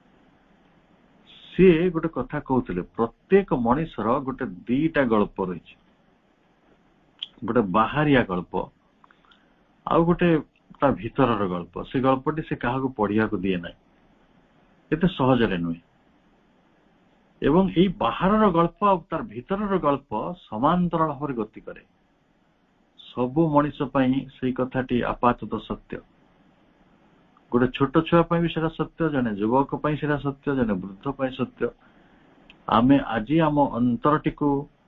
ସିଏ ଗୋଟେ କଥା କହୁଥିଲେ, ପ୍ରତ୍ୟେକ ମଣିଷର ଗୋଟେ 2ଟା ଗଳ୍ପ ରହିଛି। ଗୋଟେ ବାହାରିଆ ଗଳ୍ପ ଆଉ ଗୋଟେ ତା ଭିତରର ଗଳ୍ପ। ସେ ଗଳ୍ପଟି ସେ କାହାକୁ ପଢିବାକୁ ଦିଏ ନାହିଁ, ଏତେ ସହଜରେ ନୁହେଁ। ଏବଂ ଏଇ ବାହାରର ଗଳ୍ପ ଆଉ ତାର ଭିତରର ଗଳ୍ପ ସମାନ୍ତରାଳ ଭାବରେ ଗତି କରେ। ସବୁ ମଣିଷ ପାଇଁ ସେଇ କଥାଟି ଆପାତତଃ ସତ୍ୟ। ଗୋଟେ ଛୋଟ ଛୁଆ ପାଇଁ ବି ସେଟା ସତ୍ୟ, ଜଣେ ଯୁବକ ପାଇଁ ସେଟା ସତ୍ୟ, ଜଣେ ବୃଦ୍ଧ ପାଇଁ ସତ୍ୟ। ଆମେ ଆଜି ଆମ ଅନ୍ତରଟିକୁ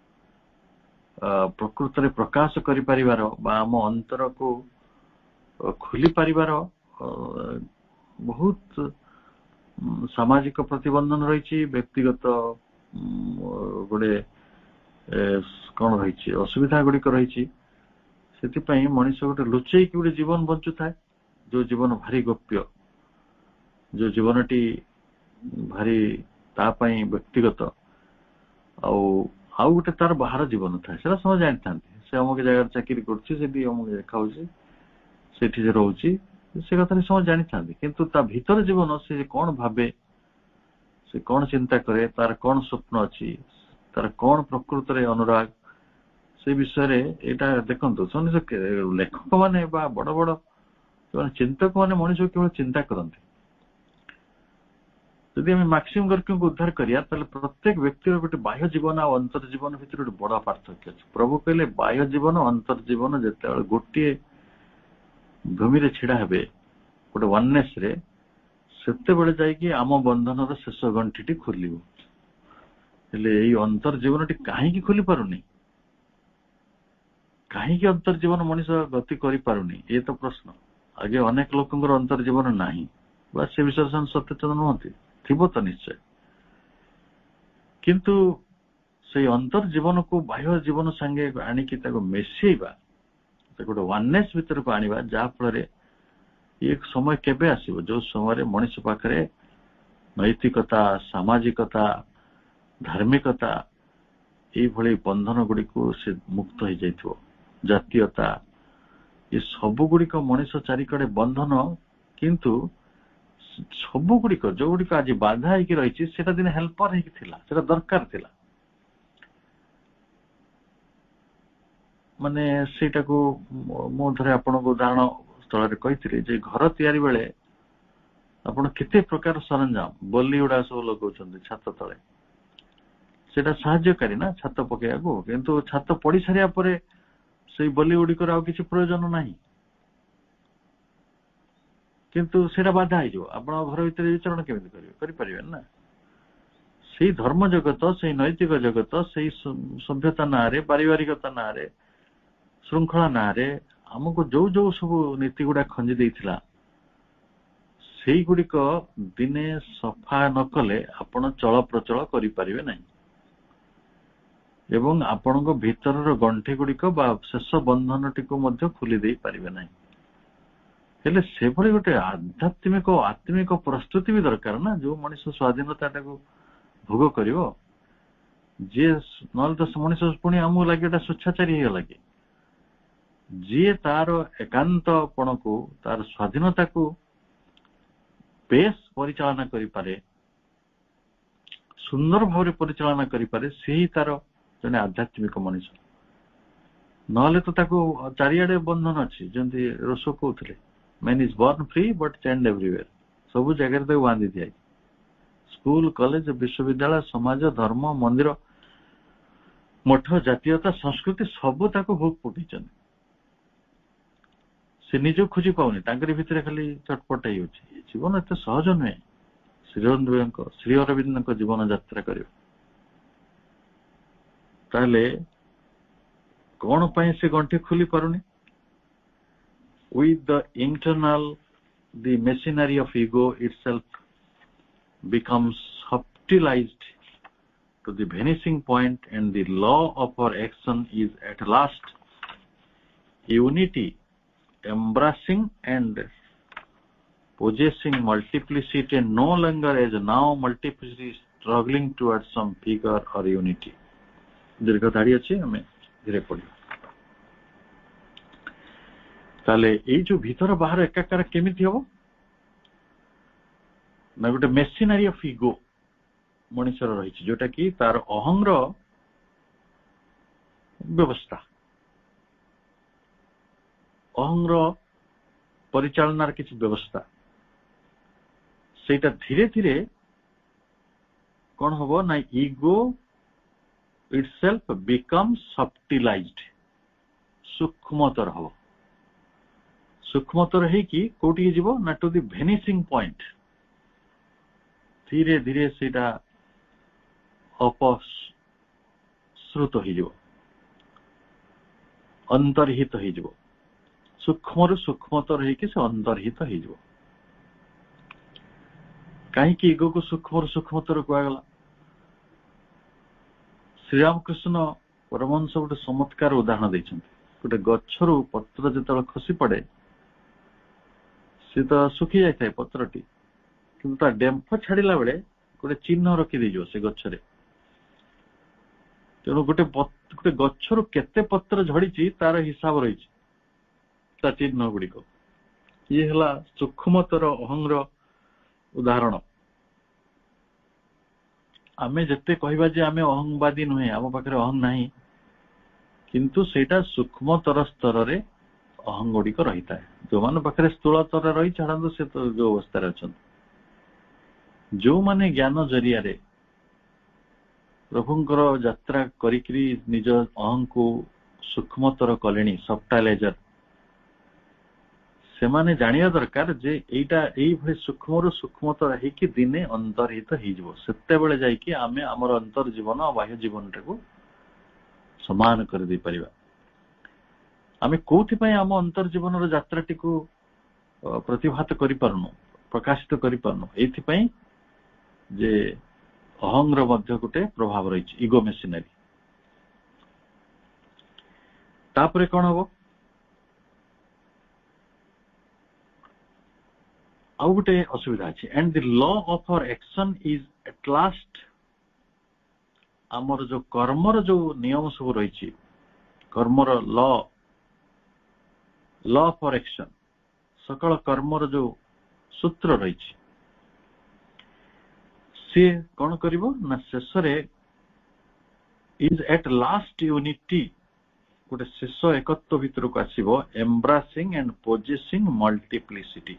ପ୍ରକୃତରେ ପ୍ରକାଶ କରିପାରିବାର ବା ଆମ ଅନ୍ତରକୁ ଖୋଲି ପାରିବାର ବହୁତ ସାମାଜିକ ପ୍ରତିବନ୍ଧନ ରହିଛି, ବ୍ୟକ୍ତିଗତ ଗୋଟେ କଣ ରହିଛି, ଅସୁବିଧା ଗୁଡିକ ରହିଛି। ସେଥିପାଇଁ ମଣିଷ ଗୋଟେ ଲୁଚେଇକି ଗୋଟେ ଜୀବନ ବଞ୍ଚୁଥାଏ, ଯୋଉ ଜୀବନ ଭାରି ଗୋପ୍ୟ, ଯୋଉ ଜୀବନଟି ଭାରି ତା ପାଇଁ ବ୍ୟକ୍ତିଗତ। ଆଉ ଗୋଟେ ତାର ବାହାର ଜୀବନ ଥାଏ, ସେଟା ସମସ୍ତେ ଜାଣିଥାନ୍ତି। ସେ ଅମୁକ ଜାଗାରେ ଚାକିରି କରୁଛି, ସେଠି ଅମୁକ ଖାଉଛି, ସେଠି ସେ ରହୁଛି, ସେ କଥାରେ ସମସ୍ତେ ଜାଣିଥାନ୍ତି। କିନ୍ତୁ ତା ଭିତର ଜୀବନ, ସେ କଣ ଭାବେ, ସେ କଣ ଚିନ୍ତା କରେ, ତାର କଣ ସ୍ୱପ୍ନ ଅଛି, ତାର କଣ ପ୍ରକୃତରେ ଅନୁରାଗ, ସେ ବିଷୟରେ ଏଇଟା ଦେଖନ୍ତୁ। ଲେଖକ ମାନେ ବା ବଡ ବଡ ଚିନ୍ତକ ମାନେ ମଣିଷକୁ କେବଳ ଚିନ୍ତା କରନ୍ତି। ଯଦି ଆମେ ମାକ୍ସିମ୍ ଗର୍କିଙ୍କୁ ଉଦ୍ଧାର କରିବା, ତାହେଲେ ପ୍ରତ୍ୟେକ ବ୍ୟକ୍ତିର ଗୋଟେ ବାହ୍ୟ ଜୀବନ ଆଉ ଅନ୍ତର୍ଜୀବନ ଭିତରେ ଗୋଟେ ବଡ ପାର୍ଥକ୍ୟ ଅଛି। ପ୍ରଭୁ କହିଲେ ବାହ୍ୟ ଜୀବନ ଅନ୍ତର୍ଜୀବନ ଯେତେବେଳେ ଗୋଟିଏ ଭୂମିରେ ଛିଡା ହେବେ, ଗୋଟେ ୱାନନେସ୍ ରେ, ସେତେବେଳେ ଯାଇକି ଆମ ବନ୍ଧନର ଶେଷ ଗଣ୍ଠିଟି ଖୋଲିବ। ହେଲେ ଏଇ ଅନ୍ତର୍ଜୀବନଟି କାହିଁକି ଖୋଲି ପାରୁନି, କାହିଁକି ଅନ୍ତର୍ଜୀବନ ମଣିଷ ଗତି କରିପାରୁନି, ଏ ତ ପ୍ରଶ୍ନ। ଆଗେ ଅନେକ ଲୋକଙ୍କର ଅନ୍ତର୍ଜୀବନ ନାହିଁ, ବା ସେ ବିଷୟରେ ସେମାନେ ସଚେତନ ନୁହନ୍ତି। ଥିବ ତ ନିଶ୍ଚୟ, କିନ୍ତୁ ସେଇ ଅନ୍ତର୍ଜୀବନକୁ ବାହ୍ୟ ଜୀବନ ସାଙ୍ଗେ ଆଣିକି ତାକୁ ମିଶେଇବା, ତାକୁ ଗୋଟେ ୱାନନେସ୍ ଭିତରକୁ ଆଣିବା, ଯାହା ଫଳରେ ଏ ସମୟ କେବେ ଆସିବ ଯୋଉ ସମୟରେ ମଣିଷ ପାଖରେ ନୈତିକତା, ସାମାଜିକତା, ଧାର୍ମିକତା, ଏଇଭଳି ବନ୍ଧନ ଗୁଡିକୁ ସେ ମୁକ୍ତ ହେଇଯାଇଥିବ। ଜାତୀୟତା, ଏ ସବୁ ଗୁଡିକ ମଣିଷ ଚାରିକଡେ ବନ୍ଧନ, କିନ୍ତୁ ସବୁ ଗୁଡିକ ଯୋଉ ଗୁଡିକ ଆଜି ବାଧା ହେଇକି ରହିଛି, ସେଟା ଦିନେ ହେଲ୍ପର ହେଇକି ଥିଲା, ସେଟା ଦରକାର ଥିଲା। ମାନେ ସେଇଟାକୁ ମୁଁ ଥରେ ଆପଣଙ୍କୁ ଉଦାହରଣ ସ୍ଥଳରେ କହିଥିଲି ଯେ, ଘର ତିଆରି ବେଳେ ଆପଣ କେତେ ପ୍ରକାର ସରଞ୍ଜାମ, ବଲି ଗୁଡା ସବୁ ଲଗାଉଛନ୍ତି ଛାତ ତଳେ, ସେଟା ସାହାଯ୍ୟକାରୀ ନା ଛାତ ପକେଇବାକୁ। କିନ୍ତୁ ଛାତ ପଡି ସାରିବା ପରେ ସେଇ ବଲି ଗୁଡିକର ଆଉ କିଛି ପ୍ରୟୋଜନ ନାହିଁ, କିନ୍ତୁ ସେଇଟା ବାଧା ହେଇଯିବ। ଆପଣ ଘର ଭିତରେ ବିଚରଣ କେମିତି କରିବେ, କରିପାରିବେନି ନା। ସେଇ ଧର୍ମ ଜଗତ, ସେଇ ନୈତିକ ଜଗତ, ସେଇ ସଭ୍ୟତା ନାଁରେ, ପାରିବାରିକତା ନାଁରେ, ଶୃଙ୍ଖଳା ନାଁରେ ଆମକୁ ଯୋଉ ଯୋଉ ସବୁ ନୀତି ଗୁଡା ଖଞ୍ଜି ଦେଇଥିଲା, ସେଇଗୁଡିକ ଦିନେ ସଫା ନ କଲେ ଆପଣ ଚଳପ୍ରଚଳ କରିପାରିବେ ନାହିଁ, ଏବଂ ଆପଣଙ୍କ ଭିତରର ଗଣ୍ଠି ଗୁଡିକ ବା ଶେଷ ବନ୍ଧନଟିକୁ ମଧ୍ୟ ଖୋଲି ଦେଇ ପାରିବେ ନାହିଁ। ହେଲେ ସେଭଳି ଗୋଟେ ଆଧ୍ୟାତ୍ମିକ ଆତ୍ମିକ ପ୍ରସ୍ତୁତି ବି ଦରକାର ନା, ଯୋଉ ମଣିଷ ସ୍ୱାଧୀନତାଟାକୁ ଭୋଗ କରିବ। ଯିଏ ନହେଲେ ତ ମଣିଷ ପୁଣି ଆମକୁ ଲାଗେ ଏଟା ସ୍ୱେଚ୍ଛାଚାରୀ ହେଇଗଲା କି। ଯିଏ ତାର ଏକାନ୍ତପଣକୁ, ତାର ସ୍ୱାଧୀନତାକୁ ବେଶ ପରିଚାଳନା କରିପାରେ, ସୁନ୍ଦର ଭାବରେ ପରିଚାଳନା କରିପାରେ ସେହି ତାର ଜଣେ ଆଧ୍ୟାତ୍ମିକ ମଣିଷ। ନହେଲେ ତ ତାକୁ ଚାରିଆଡେ ବନ୍ଧନ ଅଛି, ଯେମିତି ରୋଷୋ କହୁଥିଲେ, man is born free but chained everywhere. ସବୁ ଜାଗାରେ ତାକୁ ବାନ୍ଧି ଦିଆଯାଇଛି। ସ୍କୁଲ, କଲେଜ, ବିଶ୍ୱବିଦ୍ୟାଳୟ, ସମାଜ, ଧର୍ମ, ମନ୍ଦିର, ମଠ, ଜାତୀୟତା, ସଂସ୍କୃତି ସବୁ ତାକୁ ଭୋଗ ପକେଇଛନ୍ତି। ସେ ନିଜକୁ ଖୋଜି ପାଉନି, ତାଙ୍କରି ଭିତରେ ଖାଲି ଚଟପଟ ହେଇଯାଉଛି। ଜୀବନ ଏତେ ସହଜ ନୁହେଁ ଶ୍ରୀ ଅରବିନ୍ଦଙ୍କ ଜୀବନ ଯାତ୍ରା କରିବା। ତାହେଲେ କଣ ପାଇଁ ସେ ଗଣ୍ଠି ଖୋଲି ପାରୁନି? with the machinery of ego itself becomes subtilized to the vanishing point, and the law of our action is at last unity, embracing and possessing multiplicity, and no longer as now multiplicity struggling towards some figure or unity. दीर्घ धाड़ी अच्छी हमें धीरे पढ़िए। ताले ये जो भीतर बाहर एकाकार केमिति हबो ना गोटे मेसिनरी ऑफ ईगो मनुष्यर रही, जोटा कि तार अहंग्र व्यवस्था, अहंग्र परिचालनार किसी व्यवस्था, सेटा धीरे धीरे कौन हबो ना ईगो itself becomes subtilized, सूक्ष्मतर हबो। सूक्ष्मतर है कि कोटी जीवो ना टू द vanishing point, धीरे धीरे सेटा अपश्रुत हो जीवो, अंतर्हित हो जीवो। सूक्ष्म सूक्ष्मतर है कि से अंतर्हित हो जीवो। कहीं ईगो को सूक्ष्म सूक्ष्मतर कहगला। श्रीरामकृष्ण परमहंस गोटे चमत्कार उदाहरण देइछन्ति। गोटे गच्छरु पत्र जेतବେଳେ खसी पड़े से तो सुखी जाए पत्रटी, किंतु ता डेम्फ छाड़िला बेले गोटे चिन्ह रखी देइजो से गच्छरे। तेणु गोटे गच्छरु केते पत्र झड़ीची तार हिसाब रहिछि, ता चिन्ह गुड़िक। ये हला सूक्ष्मतर अहंग्र उदाहरण। आमे जत्ते कहबा जे आमे अहंगवादी नुहे, आम पाखरे अहंग नाही, किंतु सेटा सूक्ष्मतर स्तर रे अहंग गुड़िक रही था। जो मान पाखरे स्थूलतर रही छाड़ू से तो जो अवस्था अच्छा, जो माने ज्ञान जरिया रे प्रभुंकर यात्रा करिकरी निज अहंग को सूक्ष्मतर कलेनी, सबटाइलाइजर, से माने जानिया दरकार जे एटा एई भली सूक्ष्मरु सूक्ष्मतर है कि दिने अंतर्हित हो जिवो। सेते बेले जाई कि आमे हमर अंतर जीवन और बाह्य जीवन को समान कर दे परिबा। आमे कोथि पय हम अंतर जीवन रो यात्राटी को प्रतिभात करि परनु, प्रकाशित करि परनु, एथि पय जे अहंग्र मध्य गोटे प्रभाव रही, इगो मेसिनरी। तापरे कोन हबो आउ गोटे असुविधा अछि। And the law of our action is at last, आमर जो कर्मर जो नियम सब रही, कर्मर लॉ ऑफ आवर एक्शन, सकल कर्मर जो सूत्र रही, सी कौन करिवो ना शेष रे इज एट लास्ट यूनिटी, गोटे शेष एकत्व भितर को आसीबो, एम्ब्रासिंग एंड पोजेसिंग मल्टीप्लिसिटी।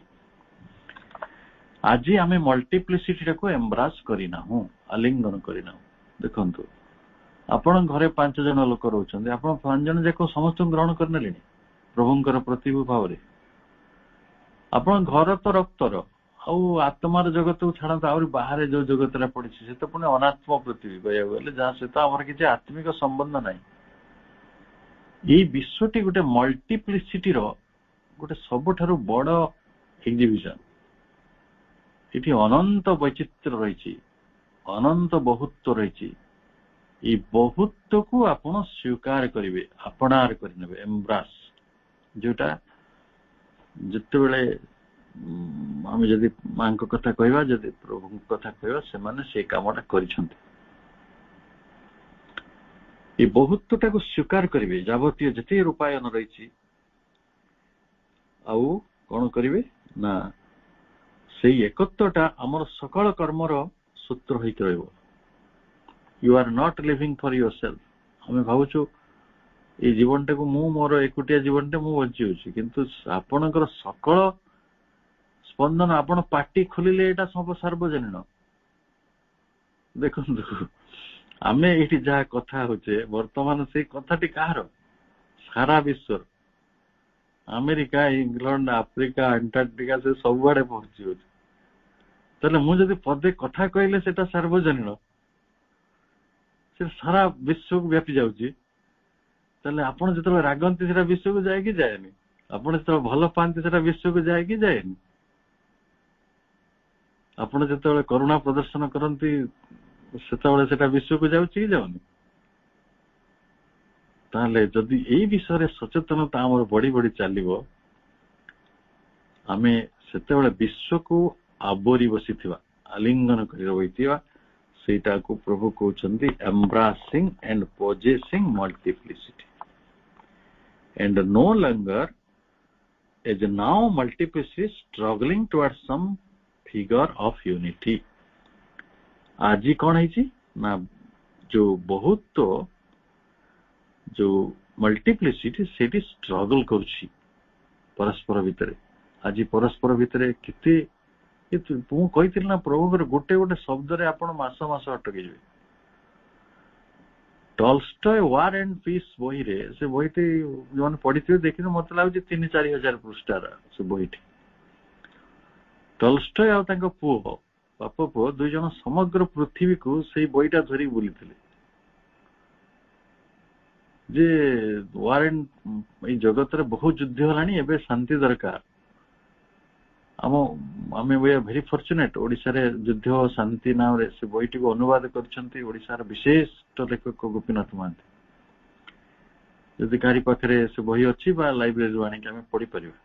आज आमे मल्टीप्लिसिटी को एम्ब्रास करिना हूं, आलिंगन करिना हूं। देखंतु आपण घरे 5 जन लोक रहउछन्ते, आपण 5 जन जेको समस्त ग्रहण करनेलेनी प्रभुंकर प्रतिभू भाव रे। आपण घर तो रक्तर आउ आत्मार जगत को छाड़ आउरी बाहर जो जगत रे पड़िछि से तो पुणे अनात्म पृथ्वी कहया गेले, जहां से तो हमर किछि आत्मिक संबंध नाही। ई विश्वटी गोटे मल्टीप्लिसिटी रो गोटे सबठारु बड़ एग्जिबिशन। इति अनंत वैचित्र्य रही, अनंत बहुत्व रही। ये बहुत्व को आपण स्वीकार करिवे, अपनार करिनेबे, एम्ब्रास, जोटा जत्ते बेले आमे जदि मां को कथा कहबा, जदि प्रभु को कथा कहबा, से माने से कामटा करिसंती। ये बहुत्वटा को स्वीकार करिवे, जावतीय जते रूपायन रही आउ कोन करिवे ना से एकत्वटा आमर सकल कर्मर सूत्र होइक रहइबो। You are not living for yourself. ଆମେ ଭାବୁଛୁ ଏଇ ଜୀବନଟାକୁ ମୁଁ ମୋର ଏକୁଟିଆ ଜୀବନଟା ମୁଁ ବଞ୍ଚି ଅଛି, କିନ୍ତୁ ଆପଣଙ୍କର ସକଳ ସ୍ପନ୍ଦନ, ଆପଣ ପାଟି ଖୋଲିଲେ ଏଇଟା ସବୁ ସାର୍ବଜନୀନ। ଦେଖନ୍ତୁ, ଆମେ ଏଇଠି ଯାହା କଥା ହଉଛେ ବର୍ତ୍ତମାନ ସେଇ କଥାଟି କାହାର? ସାରା ବିଶ୍ୱର। ଆମେରିକା, ଇଂଲଣ୍ଡ, ଆଫ୍ରିକା, ଆଣ୍ଟାର୍କଟିକା, ସେ ସବୁଆଡେ ପହଞ୍ଚି ଅଛି। ତାହେଲେ ମୁଁ ଯଦି ପଦେ କଥା କହିଲେ ସେଟା ସାର୍ବଜନୀନ, ସେ ସାରା ବିଶ୍ୱକୁ ବ୍ୟାପି ଯାଉଛି। ତାହେଲେ ଆପଣ ଯେତେବେଳେ ରାଗନ୍ତି ସେଟା ବିଶ୍ୱକୁ ଯାଏ କି ଯାଏନି? ଆପଣ ଯେତେବେଳେ ଭଲ ପାଆନ୍ତି ସେଟା ବିଶ୍ୱକୁ ଯାଏ କି ଯାଏନି? ଆପଣ ଯେତେବେଳେ କରୁଣା ପ୍ରଦର୍ଶନ କରନ୍ତି ସେତେବେଳେ ସେଟା ବିଶ୍ୱକୁ ଯାଉଛି କି ଯାଉନି? ତାହେଲେ ଯଦି ଏଇ ବିଷୟରେ ସଚେତନତା ଆମର ବଢି ବଢି ଚାଲିବ, ଆମେ ସେତେବେଳେ ବିଶ୍ୱକୁ ଆବୋରି ବସିଥିବା, ଆଲିଙ୍ଗନ କରି ରହିଥିବା, ସେଇଟାକୁ ପ୍ରଭୁ କହୁଛନ୍ତି embracing and possessing multiplicity and no longer as now multiplicity struggling towards some figure of unity। ଆଜି କଣ ହେଇଛି ନା, ଯୋଉ ବହୁତ ଯୋଉ ମଲ୍ଟିପ୍ଲିସିଟି ସେଠି ଷ୍ଟ୍ରଗଲ କରୁଛି ପରସ୍ପର ଭିତରେ। ଆଜି ପରସ୍ପର ଭିତରେ କେତେ, ମୁଁ କହିଥିଲି ନା ପ୍ରଭୁଙ୍କର ଗୋଟେ ଗୋଟେ ଶବ୍ଦରେ ଆପଣ ମାସ ମାସ ଅଟକି ଯିବେ। ଟଲଷ୍ଟୟ ୱାର ଆଣ୍ଡ ପିସ୍ ବହିରେ, ସେ ବହିଟି ଯୋଉମାନେ ପଢିଥିବେ ଦେଖିବେ, ମତେ ଲାଗୁଛି 3-4 ହଜାର ପୃଷ୍ଠାର ସେ ବହିଟି। ଟଲଷ୍ଟୟ ଆଉ ତାଙ୍କ ପୁଅ, ବାପ ପୁଅ ଦୁଇ ଜଣ ସମଗ୍ର ପୃଥିବୀକୁ ସେଇ ବହିଟା ଧରି ବୁଲିଥିଲେ ଯେ ୱାର ଆଣ୍ଡ, ଏଇ ଜଗତରେ ବହୁତ ଯୁଦ୍ଧ ହେଲାଣି, ଏବେ ଶାନ୍ତି ଦରକାର। ଆମେ ଭେରି ଫର୍ଚୁନେଟ, ଓଡିଶାରେ ଯୁଦ୍ଧ ଶାନ୍ତି ନାମରେ ସେ ବହିଟିକୁ ଅନୁବାଦ କରିଛନ୍ତି ଓଡିଶାର ବିଶିଷ୍ଟ ଲେଖକ ଗୋପୀନାଥ ମହାନ୍ତି। ଯଦି କାହାରି ପାଖରେ ସେ ବହି ଅଛି ବା ଲାଇବ୍ରେରୀରୁ ଆଣିକି ଆମେ ପଢିପାରିବା।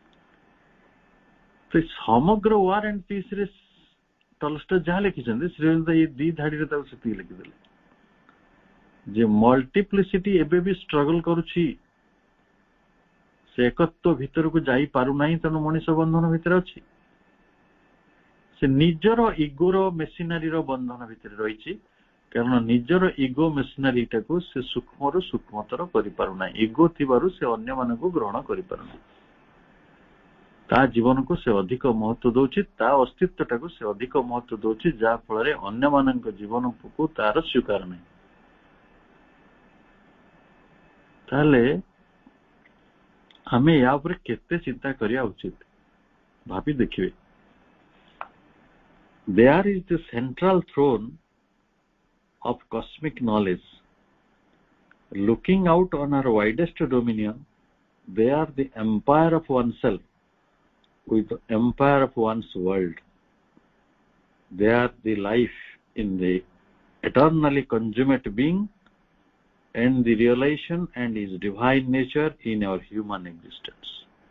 ତ ସମଗ୍ର ୱାର ଆଣ୍ଡ ପିସ୍ ରେ ଟଲଷ୍ଟୟ ଯାହା ଲେଖିଛନ୍ତି, ଶ୍ରୀଅରବିନ୍ଦ ଏଇ 2 ଧାଡିରେ ତାକୁ ସେତିକି ଲେଖିଦେଲେ ଯେ ମଲ୍ଟିପ୍ଲିସିଟି ଏବେ ବି ଷ୍ଟ୍ରଗଲ କରୁଛି, ସେ ଏକତ୍ୱ ଭିତରକୁ ଯାଇ ପାରୁନାହିଁ, ତେଣୁ ମଣିଷ ବନ୍ଧନ ଭିତରେ ଅଛି। ସେ ନିଜର ଇଗୋର ମେସିନାରୀର ବନ୍ଧନ ଭିତରେ ରହିଛି, କାରଣ ନିଜର ଇଗୋ ମେସିନାରୀଟାକୁ ସେ ସୂକ୍ଷ୍ମରୁ ସୂକ୍ଷ୍ମତର କରିପାରୁନାହିଁ। ଇଗୋ ଥିବାରୁ ସେ ଅନ୍ୟମାନଙ୍କୁ ଗ୍ରହଣ କରିପାରୁନାହିଁ। ତା ଜୀବନକୁ ସେ ଅଧିକ ମହତ୍ୱ ଦଉଛି, ତା ଅସ୍ତିତ୍ୱଟାକୁ ସେ ଅଧିକ ମହତ୍ୱ ଦଉଛି, ଯାହା ଫଳରେ ଅନ୍ୟମାନଙ୍କ ଜୀବନକୁ ତାର ସ୍ୱୀକାର ନାହିଁ। ତାହେଲେ ଆମେ ୟା ଉପରେ କେତେ ଚିନ୍ତା କରିବା ଉଚିତ ଭାବି ଦେଖିବେ। There is the central throne of cosmic knowledge. Looking out on our widest dominion, they are the empire of oneself with the empire of one's world. They are the life in the eternally consummate being and the realization and his divine nature in our human existence.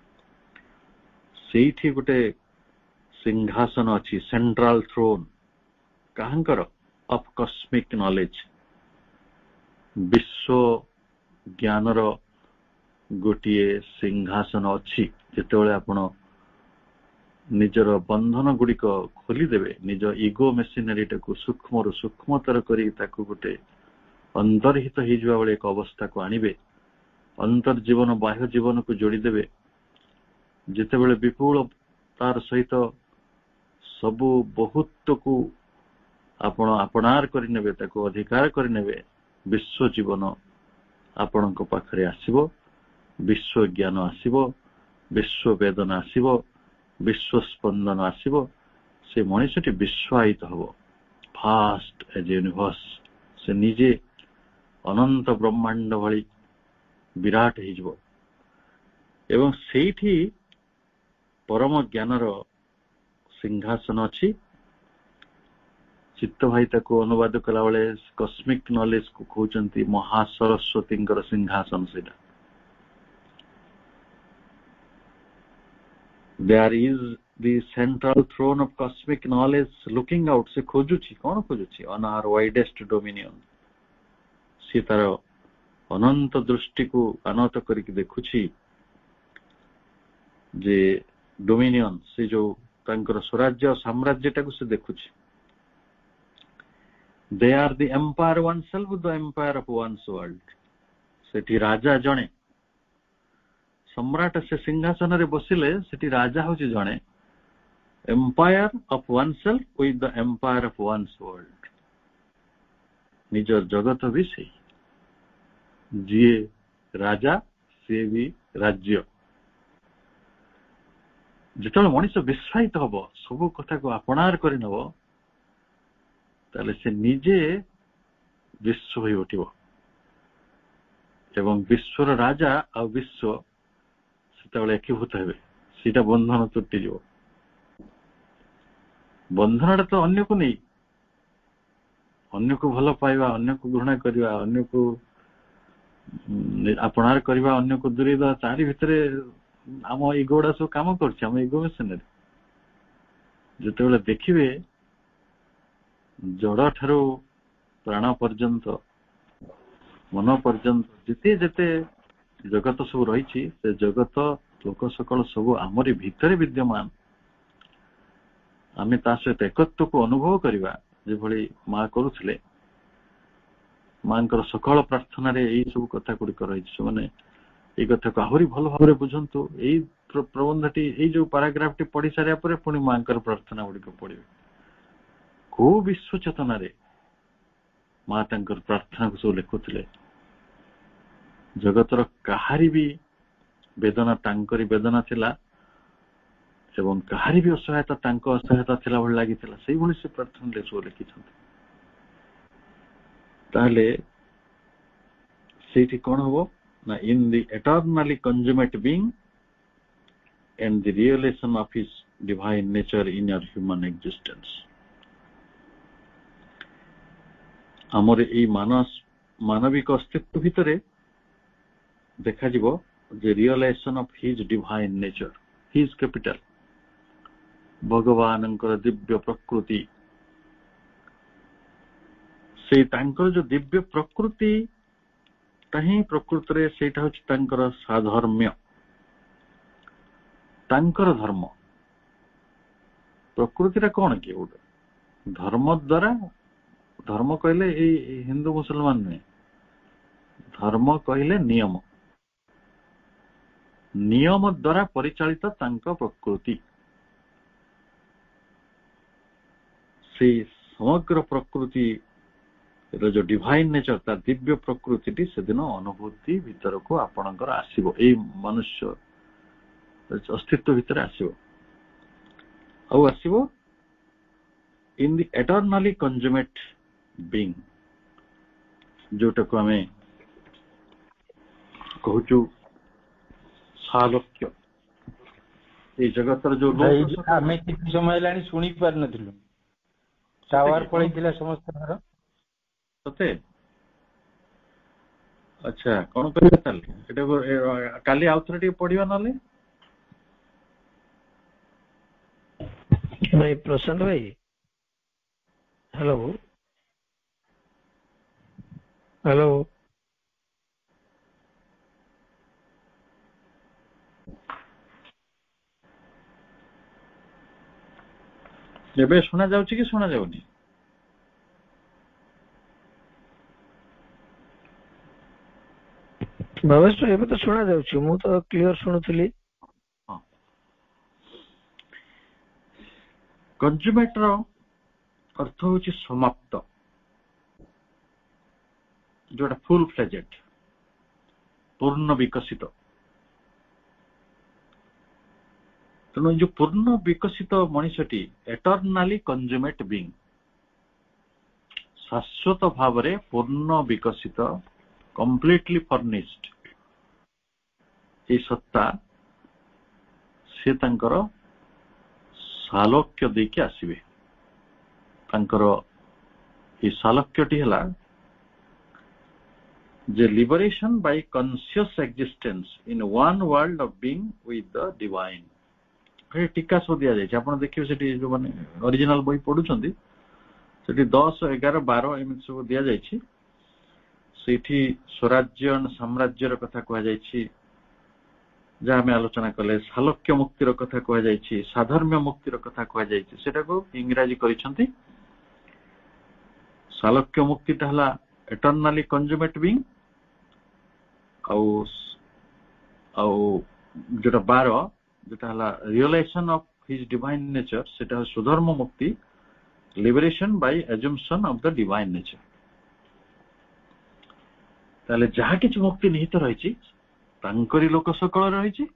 ସେଇଠି ଗୋଟେ ସିଂହାସନ ଅଛି, ସେଣ୍ଟ୍ରାଲ ଥ୍ରୋନ୍। କାହାଙ୍କର? Of cosmic knowledge. ବିଶ୍ୱ ଜ୍ଞାନର ଗୋଟିଏ ସିଂହାସନ ଅଛି। ଯେତେବେଳେ ଆପଣ ନିଜର ବନ୍ଧନ ଗୁଡିକ ଖୋଲିଦେବେ, ନିଜ ଇଗୋ ମେସିନାରୀଟାକୁ ସୂକ୍ଷ୍ମରୁ ସୂକ୍ଷ୍ମତର କରି ତାକୁ ଗୋଟେ ଅନ୍ତର୍ହିତ ହେଇଯିବା ଭଳି ଏକ ଅବସ୍ଥାକୁ ଆଣିବେ, ଅନ୍ତର୍ଜୀବନ ବାହ୍ୟ ଜୀବନକୁ ଯୋଡିଦେବେ, ଯେତେବେଳେ ବିପୁଳ ତାର ସହିତ ସବୁ ବହୁତକୁ ଆପଣ ଆପଣାର କରିନେବେ, ତାକୁ ଅଧିକାର କରିନେବେ, ବିଶ୍ୱ ଜୀବନ ଆପଣଙ୍କ ପାଖରେ ଆସିବ, ବିଶ୍ୱ ଜ୍ଞାନ ଆସିବ, ବିଶ୍ୱ ବେଦନା ଆସିବ, ବିଶ୍ୱ ସ୍ପନ୍ଦନ ଆସିବ। ସେ ମଣିଷଟି ବିଶ୍ୱାୟିତ ହବ, ଫାଷ୍ଟ ଏଜ୍ ୟୁନିଭର୍ସ। ସେ ନିଜେ ଅନନ୍ତ ବ୍ରହ୍ମାଣ୍ଡ ଭଳି ବିରାଟ ହେଇଯିବ ଏବଂ ସେଇଠି ପରମ ଜ୍ଞାନର ସିଂହାସନ ଅଛି। ଚିତ୍ତ ଭାଇ ତାକୁ ଅନୁବାଦ କଲାବେଳେ କସ୍ମିକ ନଲେଜ କୁ କହୁଛନ୍ତି ମହାସରସ୍ୱତୀଙ୍କର ସିଂହାସନ। ସେଇଟା there is the central throne of cosmic knowledge looking out। ସେ ଖୋଜୁଛି, କଣ ଖୋଜୁଛି? on our widest dominion। ସେ ତାର ଅନନ୍ତ ଦୃଷ୍ଟିକୁ ଆନତ କରିକି ଦେଖୁଛି ଯେ ଡୋମିନିୟନ, ସେ ଯୋଉ ତାଙ୍କର ସ୍ୱରାଜ୍ୟ ସାମ୍ରାଜ୍ୟଟାକୁ ସେ ଦେଖୁଛି। They are the empire oneself, the empire of one's world. सेठी राजा जणे सम्राट से सिंहासन रे बसिले सेठी राजा होची जणे empire of oneself with the empire of one's world. निजर जगत भी से जीए राजा से भी राज्य जिते मनीष विस्फायित हम सब कथा को आपणार कर नब ताले से निजे विश्व हो उठिब एवं विश्वर राजा आ विश्व से एकीभूत हेबे सीटा बंधन तुटी जीव बंधन तो अन्य को नहीं अन्य को भल पाइबा अन्य को घृणा करवा अन्य को आपणार करवा अन्य को दूरी देवा तारी भितरे आम इगोड़ा सब काम कर इगो मेसन जो देखिए जड़ ठारू प्राण पर्यंत मन पर्यंत जिते जिते जगत सब रही से जगत लोक सकल सब आमरी भितरे विद्यमान आमे ता सहित एकत्व को अनुभव करवा जे भली माँ करुले माँ सकल प्रार्थना रे यही सब कथा गुड़िक रही मैंने ये कथा को आहरी भल भाव बुझंतु यही प्रबंधटी यही जो पाराग्राफ टी पढ़ी सारा पर पुणी माँ प्रार्थना गुड़िक पढ़े को विश्व चेतना रे माँ तांकर प्रार्थना को सब लिखुले जगतर कहारी भी वेदना तांकरी वेदना थिला एवं कहारी भी असहायता तांको असहायता थिला भल लागि थिला सेही भली से प्रार्थना ले सब लिखि छथि ताले सेठी कोन होबो ना in the eternally consummate being and the realisation of his divine nature in your human existence हमर ए मानविक अस्तित्व भितरे देखा जीवो the realization of his divine nature, his capital भगवानंकर Divya प्रकृति से तांकर जो दिव्य प्रकृति ताही प्रकृति रे सेटा होछि तांकर साधर्म्य तांकर धर्म प्रकृति रे कोन के उड धर्म द्वारा धर्म कहले ए हिंदू मुसलमान ने धर्म कहले नियम नियम द्वारा परिचालित तांका प्रकृति से समग्र प्रकृति जो डिवाइन नेचर ता दिव्य प्रकृति से दिन अनुभूति भीतर को आपणकर आसीबो ए मनुष्य अस्तित्व भीतर आसीबो आ आसीबो in the eternally consummate being जोटा को हमें कहूचु सालोक्य ये जगतर जो आमे किछि समय लानी सुनी पार नथिलु टावर पळैतिला समस्त घर सते अच्छा कोन करबे ताले एटा काली आउथरटी पढिबा नले नहीं प्रशांत भाई हेलो हेलो एबे सुना जाउची कि सुना जाउनी भवेश एबे तो सुना जाउची मु तो क्लियर सुनुतली हां कंज्यूमेट रो अर्थ होची समाप्त जोटा फुल फ्लेजेड पूर्ण विकसित तेणु जो पूर्ण विकसित मनुष्यटी एटर्नाली कंज्यूमेट बीइंग शाश्वत भाव रे पूर्ण विकसित कंप्लीटली फर्निश्ड ये सत्ता से तांकर सालोक्य देके आसीबे तांकर ये सालोक्यटी हला जे liberation by conscious existence in one world of being with the divine टीका सब दिया जाए आप देखिए सेठी जो माने ओरिजिनल बही पढ़ुछंती सेठी 10, 11, 12 एमि सब दिया जायछि सेठी स्वराज्य साम्राज्यर कथा कहा जायछि जहाँ आम आलोचना कले सालोक्य मुक्तिर कथा कहा जायछि साधर्म्य मुक्तिर कथा कहा जायछि सेटा को इंग्रजी करिसंती सालोक्य मुक्तिटा हला एटर्नाली कंज्यूमेट बीइंग जोटा 12 जोटा हला realisation of his divine nature सेटा सुधर्म मुक्ति liberation by assumption of the divine nature ताले जहा किछ मुक्ति निहित रहिछि तांकरी लोक सकल रहिछि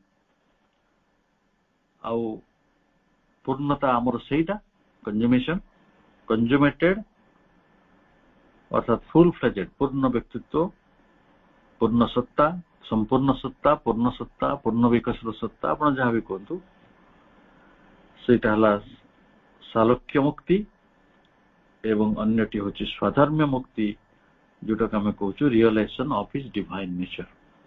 आउ पूर्णता आमर सेटा कंज्यूमेशन कंज्यूमेटेड अर्थात फुल फ्लेजेड पूर्ण व्यक्तित्व पूर्ण सत्ता संपूर्ण सत्ता पूर्ण विकास सत्ता आपण जहाँ भी कहतु सेटा हला सालोक्य मुक्ति एवं अन्यटी होची स्वाधर्म्य मुक्ति जोटा आम कहूँ realisation of his divine nature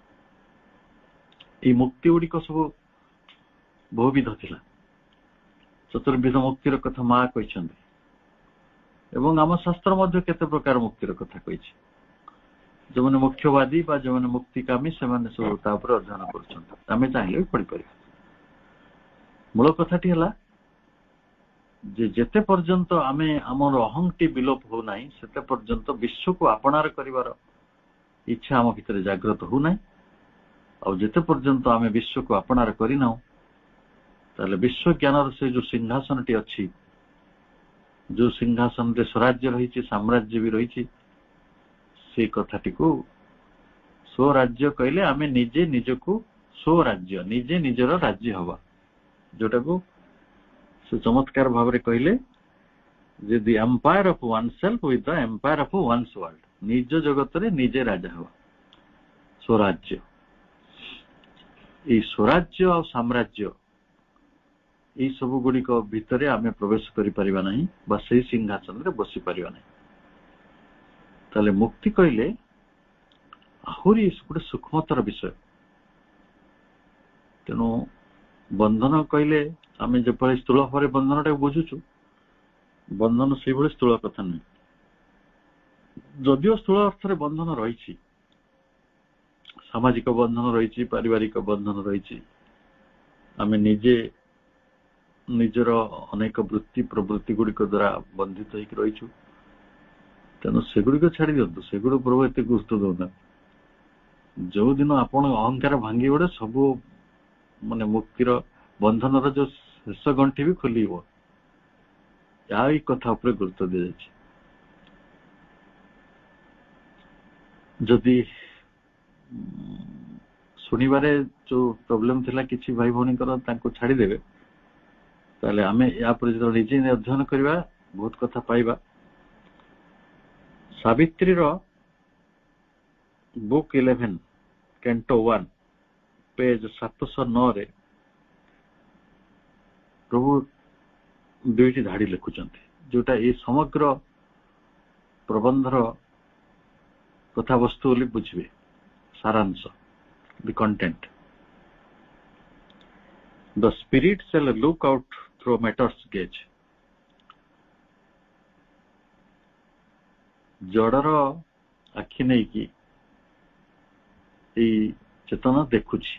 ये मुक्ति गुड़िक सब बहुविध थिला चतुर्विध मुक्तिर कथा माँ कहते एवं आम शास्त्र मध्य केते प्रकार मुक्तिर कथा कही जो मैंने मुख्यवादी बा जो मैंने मुक्तिकामी से माने सब तापर अध्ययन करछन आमे चाहिले पढ़ी पारि मूल कथाटी हला जे जेते पर्यंत आमे हमर अहंटी विलोप हो नाही सेते पर्यंत विश्व को आपणार करिवार इच्छा हम भितर जागृत हो नाही और जेते पर्यंत आमे विश्व को आपणार करि नाउ ताले विश्व ज्ञानर से जो सिंहासनटी अछि जो सिंहासन रे स्वराज्य रही साम्राज्य भी रही से कथाटी को स्वराज्य कहले आमे निजे निजको स्वराज्य निजे निजर राज्य हवा जोटा को से चमत्कार भाव रे कहले जे the empire of one self with the empire of one's world निज जगत रे निजे राजा हवा स्वराज्य ई स्वराज्य और साम्राज्य ये सब गुड़िक भितर आम प्रवेश करिपरिबा नहीं बा से सिंहासन रे बसी परिबा नहीं ताले मुक्ति कहले आहुरी गोटे सूक्ष्मतर विषय तेणु बंधन कहले आम जो स्थूल भाव बंधन टाक बुझुचु बंधन से भाई स्थूल कथा नहीं जदिव स्थूल अर्थ रे बंधन रही सामाजिक बंधन रही पारिवारिक बंधन रही आम निजे निजर अनेक वृत्ति प्रवृत्ति गुड़िक द्वारा बंधित होकर रहीचु तेणु सेगुड़िक छाड़ी दिंतु सेगुड़ प्रभु एत गुरुत्व दौना जो दिन आपण अहंकार भांगी गड़े सब माने मुक्तिर बंधन जो शेष गंठी भी खोल या कथा उपर गुरुत्व दि जाए जदि शुणवे जो प्रोब्लेम थिला किसी भाई भौणी छाड़देवे ताले आमे या पर जो निजे अध्ययन करवा बहुत कथा पाइबा सावित्री रो बुक 11 कैंटो 1 पेज 709 रे प्रभु दुईटी धाड़ी लिखुचंती जोटा ये समग्र प्रबंधर कथा वस्तु बोली बुझे सारांश the content the spirit shall look out through matter's gauge जड़र आखि नहीं कि चेतना देखुची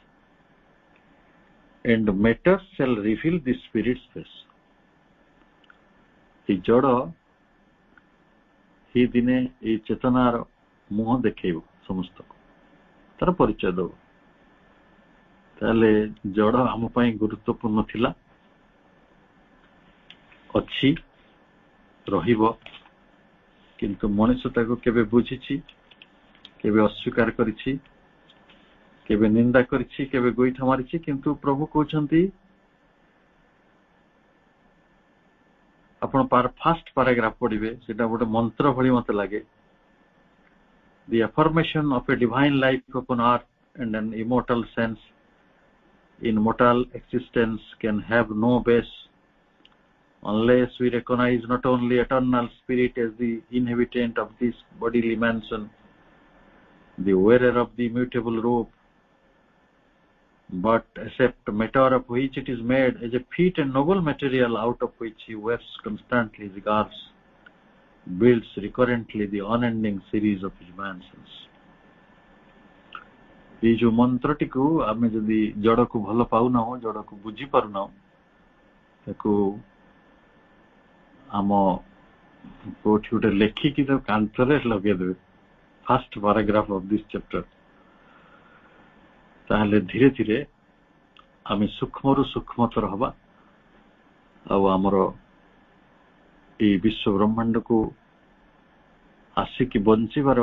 and matter shall reveal the spirit's face जड़ ही दिने ये चेतनार मुह देखेब समस्त को तार परिचय दब ताले जड़ आम गुरुत्वपूर्ण थिला अच्छी रहिबो किंतु मनुष्य ताको केबे बुझिछि केबे अस्वीकार करिछि केबे निंदा करिछि केबे गोइठा मारिछि किंतु प्रभु कहउछंती आपण फास्ट पैराग्राफ पढ़िबे सेटा गोटे मंत्र भली मते लागे the affirmation of a divine life upon earth and an immortal sense in mortal existence can have no base unless we recognize not only eternal spirit as the inhabitant of this bodily mansion, the wearer of the immutable robe, but accept matter of which it is made as a fit and noble material out of which he wears constantly his garbs, builds recurrently the unending series of his mansions. ये जो मंत्रटी को आमे जदि जड़ को भल पाउना हो जड़ को बुझी पारुना ताको आम कोठी गोटे लेखिकी तो कांथरे लगेदेवे first paragraph of this chapter ताहले धीरे धीरे आम सूक्ष्म सूक्ष्मतर हवा आमर ये विश्व ब्रह्मांड को आसिकी बंचार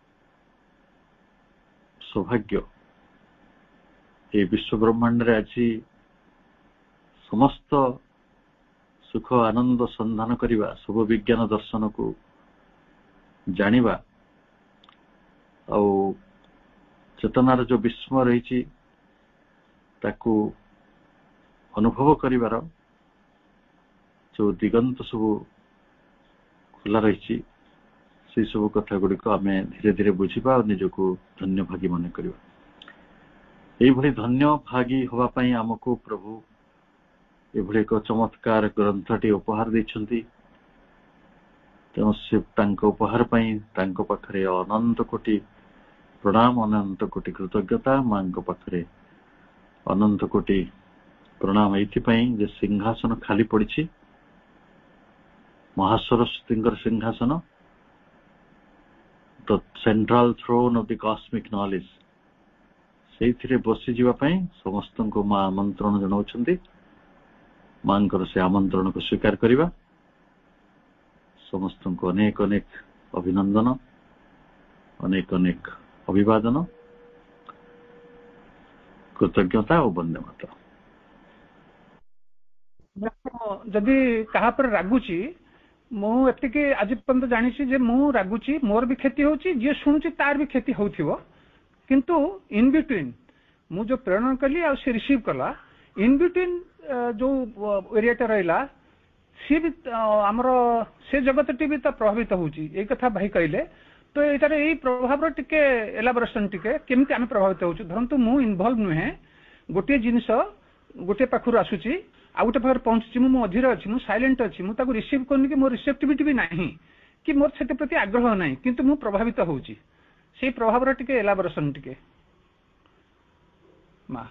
सौभाग्य ये विश्व ब्रह्मांड रे आज समस्त सुख आनंद संधान करवा सब विज्ञान दर्शन को जानिबा आउ चेतनार जो विस्मय रही ताकू अनुभव करिवार जो दिगंत सब खुला रही से सब कथा गुड़िक आम धीरे धीरे बुझा और निजको धन्य भागी मन करवा ये धन्य भागी होगापाई आमको प्रभु ये एक चमत्कार ग्रंथटी उपहार देछंती तेणु से उपहार पाखरे अनंत कोटि प्रणाम अनंत कोटि कृतज्ञता मां पाखरे अनंत कोटि प्रणाम ये सिंहासन खाली पड़ी महासरस्वती सिंहासन the central throne of the cosmic knowledge से बसी जावाई समस्त को मां आमंत्रण जनाउछंती मां से आमंत्रण को स्वीकार करवा समस्त को अनेक अनेक अभिनंदन अनेक अनेक अभिवादन कृतज्ञता और वंदे मातरम। जदि कहा पर रागुची मुझे आज पर्यंत जानी जे मु रागुची मोर भी क्षति होची जे शुणुची तार भी क्षति होथिबो किंतु इन बिटवीन मु जो प्रेरण कली आ से रिसीव कला इन बिटवीन जो एरियाटा रहा सी भी आमर से जगत टी भी प्रभावित होची ए कथा भाई कहले तो यार यही प्रभाव टिके एलाबोरेशन टिके केमती आम प्रभावित होची धरंतु मु इनवॉल्व नुहे गोटे जिनिस गोटे पाखर आसुची आ गोटे पाखर पहुंची मु अधीर अच्छी मु साइलेंट अच्छी मु ताको रिसीव करनी कि मोर रिसेप्टिविटी भी नाही कि मोर से प्रति आग्रह नाही किंतु मु प्रभावित होची से प्रभाव टिके एलाबोरेशन टिके मा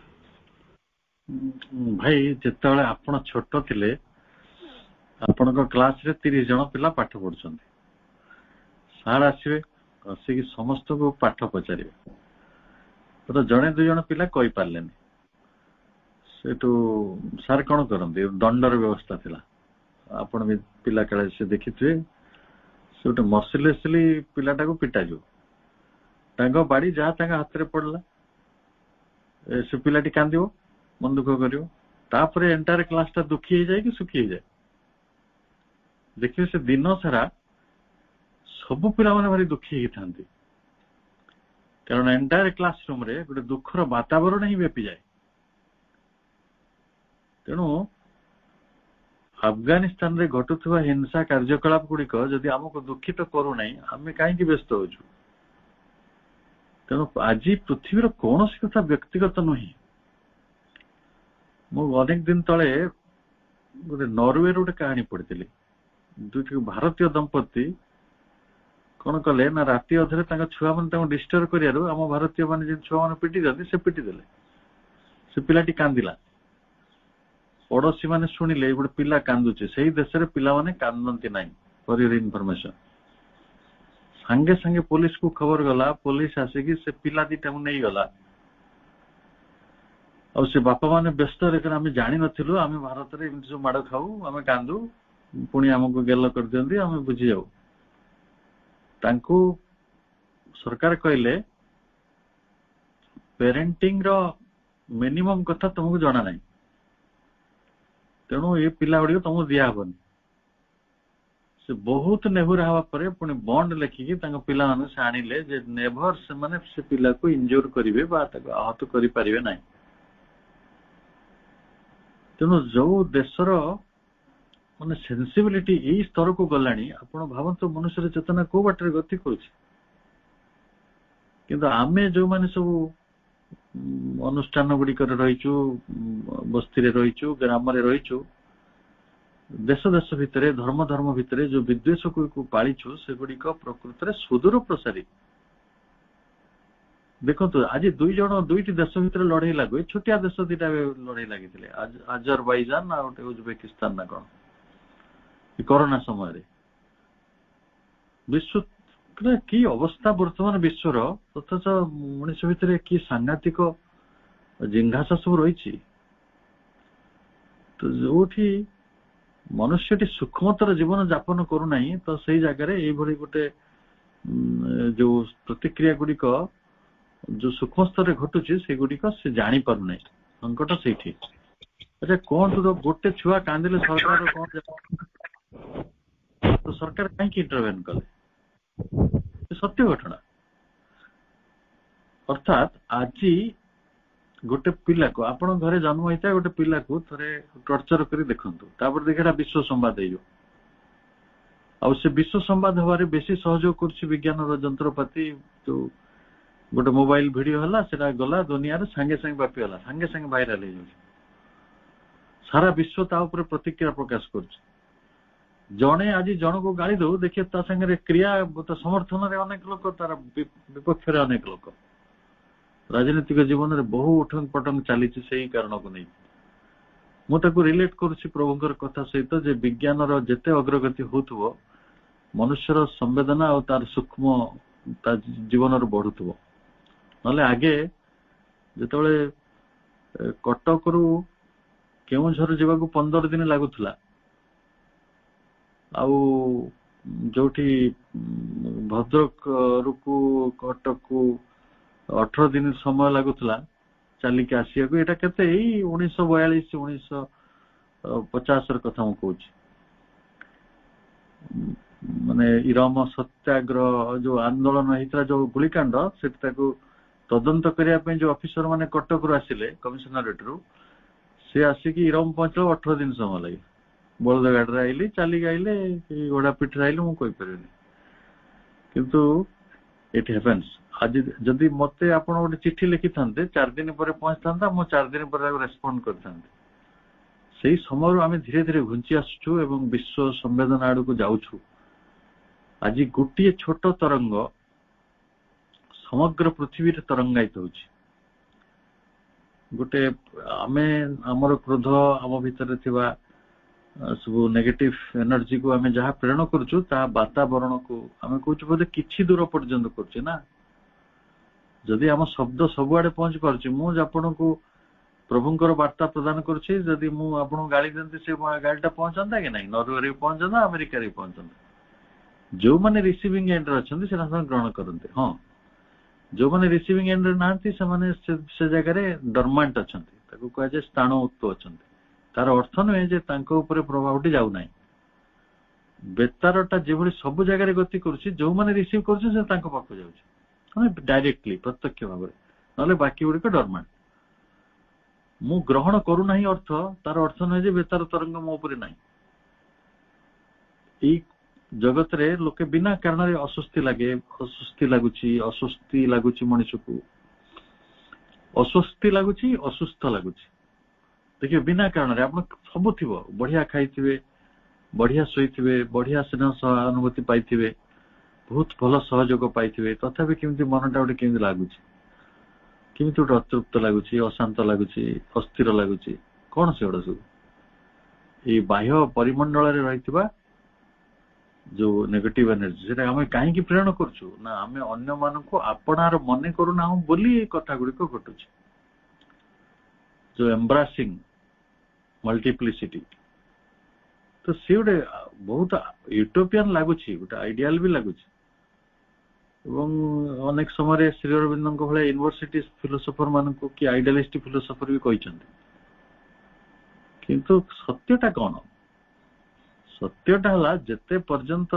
भाई जिते आपण छोट थिले आपण क्लास रे 30 जन पिला पाठ पढ़ुछंती सार आसवे आसिक समस्त को पाठ पचारे तो जड़े दुई जन पिला कही पार्लेनी सेठू सार कौन करते दंडर व्यवस्था थिला आपण भी पिला काले से देखि थे से गोटे मर्सिलेसली पिलाटा को पिटा जो तांको बाड़ी जहाँ तांका हाथ रे पड़ला से पिलाटी कांदिबो मन दुख करियो तापरे एंटायर क्लास टा दुखी हो जाए कि सुखी हो जाए देखिए से दिन सारा सब पिला माने भारी दुखी होता कारण एंटायर क्लासरूम रे गोटे दुखर वातावरण ही व्यापी जाए तेणु अफगानिस्तान रे घटुवा हिंसा कार्यकलाप गुड़िक जदि आमको दुखित करू ना आम कहीं व्यस्त हो तेणु आज पृथ्वीर कौन कथा व्यक्तिगत नुहे मु अनेक दिन तले गोटे नॉर्वे गोटे कहानी पढ़ी दुईट भारतीय दंपति कौन कले ना राति अधे छुआ मैंने डिस्टर्ब करू आम भारतीय मान छुआ मैंने पिटी दिखते से पिटी देले से पिलाटी कांदिला पड़ोशी मैंने शुणिले गोटे पिला कांदुचे से ही देश पिला माने कांदती ना फॉर योर इनफॉरमेशन सांगे सांगे पुलिस को खबर गला पुलिस आसिकी से पिला दीटा नहीं गला और से बापा माने व्यस्त लेकिन आम जानी नथिलु आम भारत रे एमती जो माड़ खाऊ आम कांदू पुणी आमको गेल कर दियंती आम बुझी जाऊ तांको सरकार कहले पेरेंटिंग रो मिनिमम कथा तुमको जाना नहीं तेणु ये पिला गुड़िक तुमको दिहबनी से बहुत नेहुरा हवा पर पुणी बॉन्ड लेखिकी पिला माने से आनिले जे नेभर से माने से पिला को इंजोर करिवे बा ताको आहत करि परिवे नाही तेणु जो देशर माने सेंसिबिलिटी यही स्तर को गलानी आपण भावंतु मनुष्य चेतना को बाटर गति करुछि किंतु आमे जो माने सब अनुष्ठान गुड़िक रहीचु बस्ती रे रहीचु ग्राम रे रहीचु देश देश भितर धर्म धर्म भितर जो विद्वेष को पालिछु से गुड़िक प्रकृत रे सुदूर प्रसारी देखो आज दुईटी देश भितर लड़ाई लागू छोटिया देश दीटा लड़ाई लगी अजरबैजान आ उज्बेकिस्तान ना कौन कोरोना समय विश्व कि अवस्था वर्तमान विश्वर तथच मनुष्य भितर कि सांघातिक जिंघासा सब रही तो जो मनुष्यटी सूक्ष्मतर जीवन जापन करूना तो से जगह ये गोटे जो प्रतिक्रिया गुड़िक जो सूक्ष्म स्तर घटुची से गुड़िक से जानी पारना संकट से अच्छा कौन तो गोटे छुआ कांदिले सरकार कौन तो सरकार कहीं इंटरवेन कले सत्य घटना अर्थात आज गोटे पिला को आपण घरे जन्म होता गोटे पिला को थे टर्चर कर देखु देखा विश्व संवाद हो विश्व संवाद हमारे बेसी सहयोग कर विज्ञान जंत्रपाति जो गोटे मोबाइल वीडियो है सेटा गला दुनिया सांगे सांगे व्यापी गला सांगे सांगे भाइराल हो सारा विश्व ता ऊपर प्रतिक्रिया प्रकाश कर जड़े आज जन को गाड़ी दो देखिए ता संगे क्रिया समर्थन रे अनेक लोक तार विपक्ष रे अनेक लोक राजनीतिक जीवन में बहु उठंग पटंग चली से कारण को नहीं मुझे रिलेट करुच्ची प्रभुंकर कथा सहित जे विज्ञान जिते अग्रगति हो मनुष्यर संवेदना और तार सूक्ष्म जीवन बढ़ुव ना आगे जिते कटक रु केउझर जावाक 15 दिन लगुला जो भद्रक रु कटक को 18 दिन समय लगुला चलिक आसिया यहाँ के 1942 1950 कथा मु कहूँ माने इरम सत्याग्रह जो आंदोलन होता जो गुलिकांड से तदंत करने जो ऑफिसर माने कटक रु आसिले कमिशनरेट रु से आसिक इरम पहुंचल 18 दिन समय लगे बलद गाड़ी आईली चलिक आईले घोड़ा पिठे आईले मुझे किंतु इट हैपेंस आज जदि मत आप गोटे चिठी लिखि था 4 दिन पर पहुंचता मु 4 दिन पर रेस्पॉन्ड करता से समय आम धीरे धीरे घुंची आसुचु एवं विश्व संवेदना आड़ को जाऊँ आज गोटे छोट तरंग समग्र पृथ्वी तरंगायित हो गोटे आमे आमर क्रोध आम भीतर थिबा सब नेगेटिव एनर्जी को आमे जहाँ प्रेरण करुचु ता वातावरण को आमे कहूँ बोधे किछि दूर पर्यंत करुचे ना जदि आम शब्द सबुआड़े पहुंच पार्ची मुझे आपण को प्रभुंकर वार्ता प्रदान करुच्ची जदि मुझे गाड़ी दिखती से गाड़ीटा पहुंचता कि नहीं नॉर्वे पहुंचता अमेरिका पहुंचता जो मैंने रिसीविंग एंड अच्छा ग्रहण करते हाँ जो मैंने रिसीविंग एंड ना से जगह डरमांट अच्छा कहुए स्थान उत्त अच्छा तार अर्थ नुहे जे प्रभावटी जाऊना बेतारटा जो सब जगह गति करुच्ची जो मैंने रिसीव कर डायरेक्टली प्रत्यक्ष भाव ना बाकी गुड़िक डरमांट मु ग्रहण करूना अर्थ तार अर्थ नुहे बेतार तरंग मो उपर ना जगत रे लोके बिना कारण अस्वस्थी लगे अस्वस्थी लगुच मनुष्य को अस्वस्थी लगुच असुस्थ लगुच देखिए बिना कारण आप सब थी बढ़िया खाई बढ़िया शोथे बढ़िया स्नेह सहानुभूति पाई बहुत भल सहयोग पाई तथापि केमती मनटा गोटे केमती लगुच केमती गोटे अतृप्त लगुच अशांत लगुच अस्थिर लगुच कौन से गुड़ा सब ये बाह्य परिमंडल रही जो नेगेटिव एनर्जी से आम कहीं प्रेरण करुचु ना आम अन्य मान को आपणार मन करूना बोली कथा गुड़िक घटू जो एम्ब्रासिंग मल्टीप्लिसिटी तो सी गोटे बहुत यूटोपियन लगुच गोटे आइडियाल भी लगुच अनेक समय श्री अरविंद भाई यूनिवर्सिटी फिलोसोफर मान को कि आइडियालिस्ट फिलोसोफर भी कहते किंतु सत्यटा कौन सत्यटा है जेते पर्यंत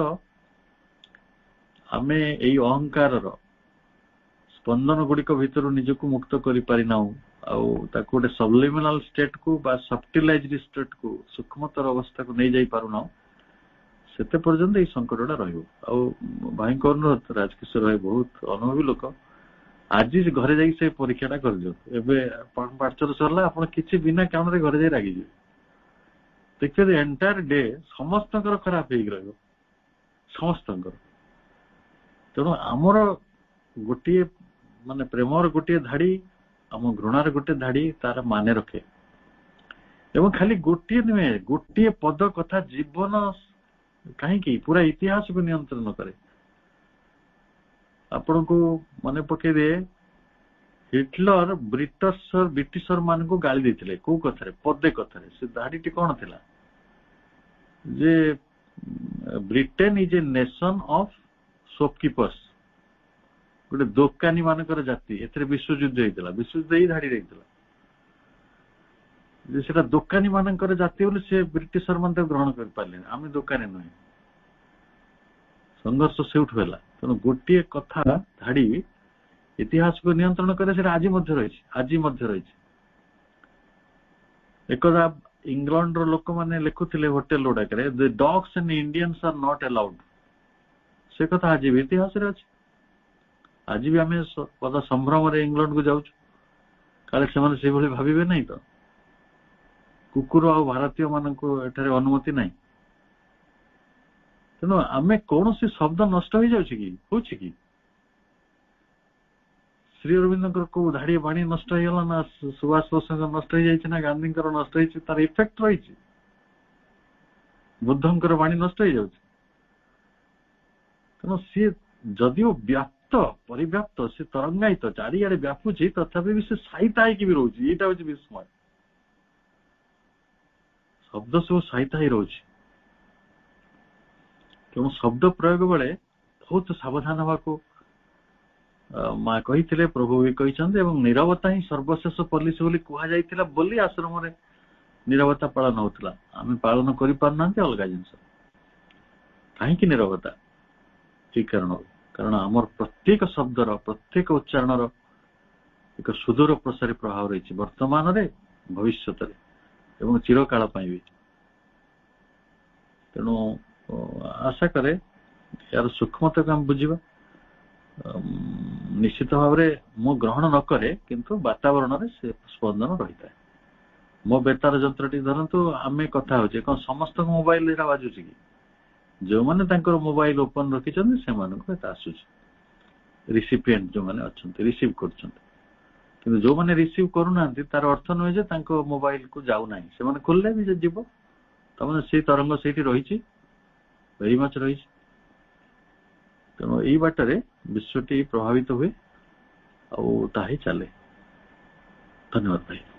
आमे एई अहंकार स्पंदन गुड़िक भीतर निजक मुक्त करें गोटे सबलिमिनाल स्टेट को सब्टिलाइज्ड स्टेट को सूक्ष्मतर अवस्था को नहीं जाई पारुना सेते पर्यंत ये संकटटा भाई अनुरोध राजकिशोर भाई बहुत अनुभवी लोक आज घरे जाई से परीक्षाटा कर पाठचर सरला आप किसी बिना काम घरे जाई रागी देखिए एंटायर डे समस्त खराब हो समस्त तेणु आमर गोटे माने प्रेमर गोटे धाड़ी आम घृणार गोटे धाड़ी तार माने रखे एवं खाली गोटे नुहे गोटे पद कथा जीवन कहीं पूरा इतिहास को नियंत्रण करे ଆପଣଙ୍କୁ ମନେ ପକେଇ ଦିଏ ହିଟଲର ବ୍ରିଟିଶର ମାନଙ୍କୁ ଗାଳି ଦେଇଥିଲେ କୋଉ କଥାରେ, ପଦେ କଥାରେ। ସେ ଧାଡିଟି କଣ ଥିଲା ଯେ Britain is a nation of shopkeepers, ଗୋଟେ ଦୋକାନୀ ମାନଙ୍କର ଜାତି। ଏଥିରେ ବିଶ୍ୱଯୁଦ୍ଧ ହେଇଥିଲା, ବିଶ୍ୱଯୁଦ୍ଧ ଏଇ ଧାଡି ହେଇଥିଲା ଯେ ସେଟା ଦୋକାନୀ ମାନଙ୍କର ଜାତି ବୋଲି ସେ ବ୍ରିଟିଶର ମାନେ ତାକୁ ଗ୍ରହଣ କରିପାରିଲେନି। ଆମେ ଦୋକାନୀ ନୁହେଁ, ସଂଘର୍ଷ ସେଉଠୁ ହେଲା। ତେଣୁ ଗୋଟିଏ କଥା ଧାଡି ଇତିହାସକୁ ନିୟନ୍ତ୍ରଣ କରେ, ସେଟା ଆଜି ମଧ୍ୟ ରହିଛି। ଏକଦା ଇଂଲଣ୍ଡର ଲୋକମାନେ ଲେଖୁଥିଲେ ହୋଟେଲ ଗୁଡାକରେ, the dogs and Indians are not allowed. ସେ କଥା ଆଜି ବି ଇତିହାସରେ ଅଛି। ଆଜି ବି ଆମେ ପଦ ସମ୍ଭ୍ରମରେ ଇଂଲଣ୍ଡକୁ ଯାଉଛୁ, କାଳେ ସେମାନେ ସେଇଭଳି ଭାବିବେ ନାହିଁ ତ। କୁକୁର ଆଉ ଭାରତୀୟ ମାନଙ୍କୁ ଏଠାରେ ଅନୁମତି ନାହିଁ। ତେଣୁ ଆମେ କୌଣସି ଶବ୍ଦ ନଷ୍ଟ ହେଇଯାଉଛି କି, ହଉଛି କି? ଶ୍ରୀ ଅରବିନ୍ଦଙ୍କର କୋଉ ଧାଡି ବାଣୀ ନଷ୍ଟ ହେଇଗଲା ନା, ସୁଭାଷ ବୋଷଙ୍କର ନଷ୍ଟ ହେଇଯାଇଛି ନା, ଗାନ୍ଧୀଙ୍କର ନଷ୍ଟ ହେଇଛି? ତାର ଇଫେକ୍ଟ ରହିଛି। ବୁଦ୍ଧଙ୍କର ବାଣୀ ନଷ୍ଟ ହେଇଯାଉଛି। ତେଣୁ ସିଏ ଯଦିଓ ପରିବ୍ୟାପ୍ତ, ସେ ତରଙ୍ଗାୟିତ, ଚାରିଆଡେ ବ୍ୟାପୁଛି, ତଥାପି ବି ସେ ସାଇତା ହେଇକି ବି ରହୁଛି। ଏଇଟା ହଉଛି ବିସ୍ମୟ। ଶବ୍ଦ ସବୁ ସାଇତା ହେଇ ରହୁଛି। ତେଣୁ ଶବ୍ଦ ପ୍ରୟୋଗ ବେଳେ ବହୁତ ସାବଧାନ ହେବାକୁ ମା କହିଥିଲେ, ପ୍ରଭୁ ବି କହିଛନ୍ତି। ଏବଂ ନୀରବତା ହିଁ ସର୍ବଶେଷ ପଲିସି ବୋଲି କୁହାଯାଇଥିଲା ବୋଲି ଆଶ୍ରମରେ ନୀରବତା ପାଳନ ହଉଥିଲା। ଆମେ ପାଳନ କରିପାରୁନାହାନ୍ତି ଅଲଗା ଜିନିଷ। କାହିଁକି ନୀରବତା? ଏଇ କାରଣ ଆମର ପ୍ରତ୍ୟେକ ଶବ୍ଦର, ପ୍ରତ୍ୟେକ ଉଚ୍ଚାରଣର ଏକ ସୁଦୂର ପ୍ରସାରୀ ପ୍ରଭାବ ରହିଛି, ବର୍ତ୍ତମାନରେ, ଭବିଷ୍ୟତରେ ଏବଂ ଚିରକାଳ ପାଇଁ ବି। ତେଣୁ ଆଶା କରେ ଏହାର ସୂକ୍ଷ୍ମତାକୁ ଆମେ ବୁଝିବା। ନିଶ୍ଚିତ ଭାବରେ ମୁଁ ଗ୍ରହଣ ନ କରେ, କିନ୍ତୁ ବାତାବରଣରେ ସେ ସ୍ପନ୍ଦନ ରହିଥାଏ। ମୋ ବେତାର ଯନ୍ତ୍ରଟି ଧରନ୍ତୁ, ଆମେ କଥା ହଉଛେ, କଣ ସମସ୍ତଙ୍କ ମୋବାଇଲ ଏଟା ବାଜୁଛି କି? ଯେଉଁମାନେ ତାଙ୍କର ମୋବାଇଲ ଓପନ ରଖିଛନ୍ତି ସେମାନଙ୍କୁ ଏଟା ଆସୁଛି, ରିସିପିଏଣ୍ଟ ଯୋଉମାନେ ଅଛନ୍ତି, ରିସିଭ କରୁଛନ୍ତି। କିନ୍ତୁ ଯୋଉମାନେ ରିସିଭ କରୁନାହାନ୍ତି, ତାର ଅର୍ଥ ନୁହେଁ ଯେ ତାଙ୍କ ମୋବାଇଲ କୁ ଯାଉନାହିଁ। ସେମାନେ ଖୋଲିଲେ ବି ଯିବ, ତାମାନେ ସେଇ ତରଙ୍ଗ ସେଇଠି ରହିଛି, ଭେରି ମାଛ ରହିଛି। ତେଣୁ ଏଇ ବାଟରେ ବିଶ୍ୱଟି ପ୍ରଭାବିତ ହୁଏ, ଆଉ ତାହା ହିଁ ଚାଲେ। ଧନ୍ୟବାଦ ଭାଇ।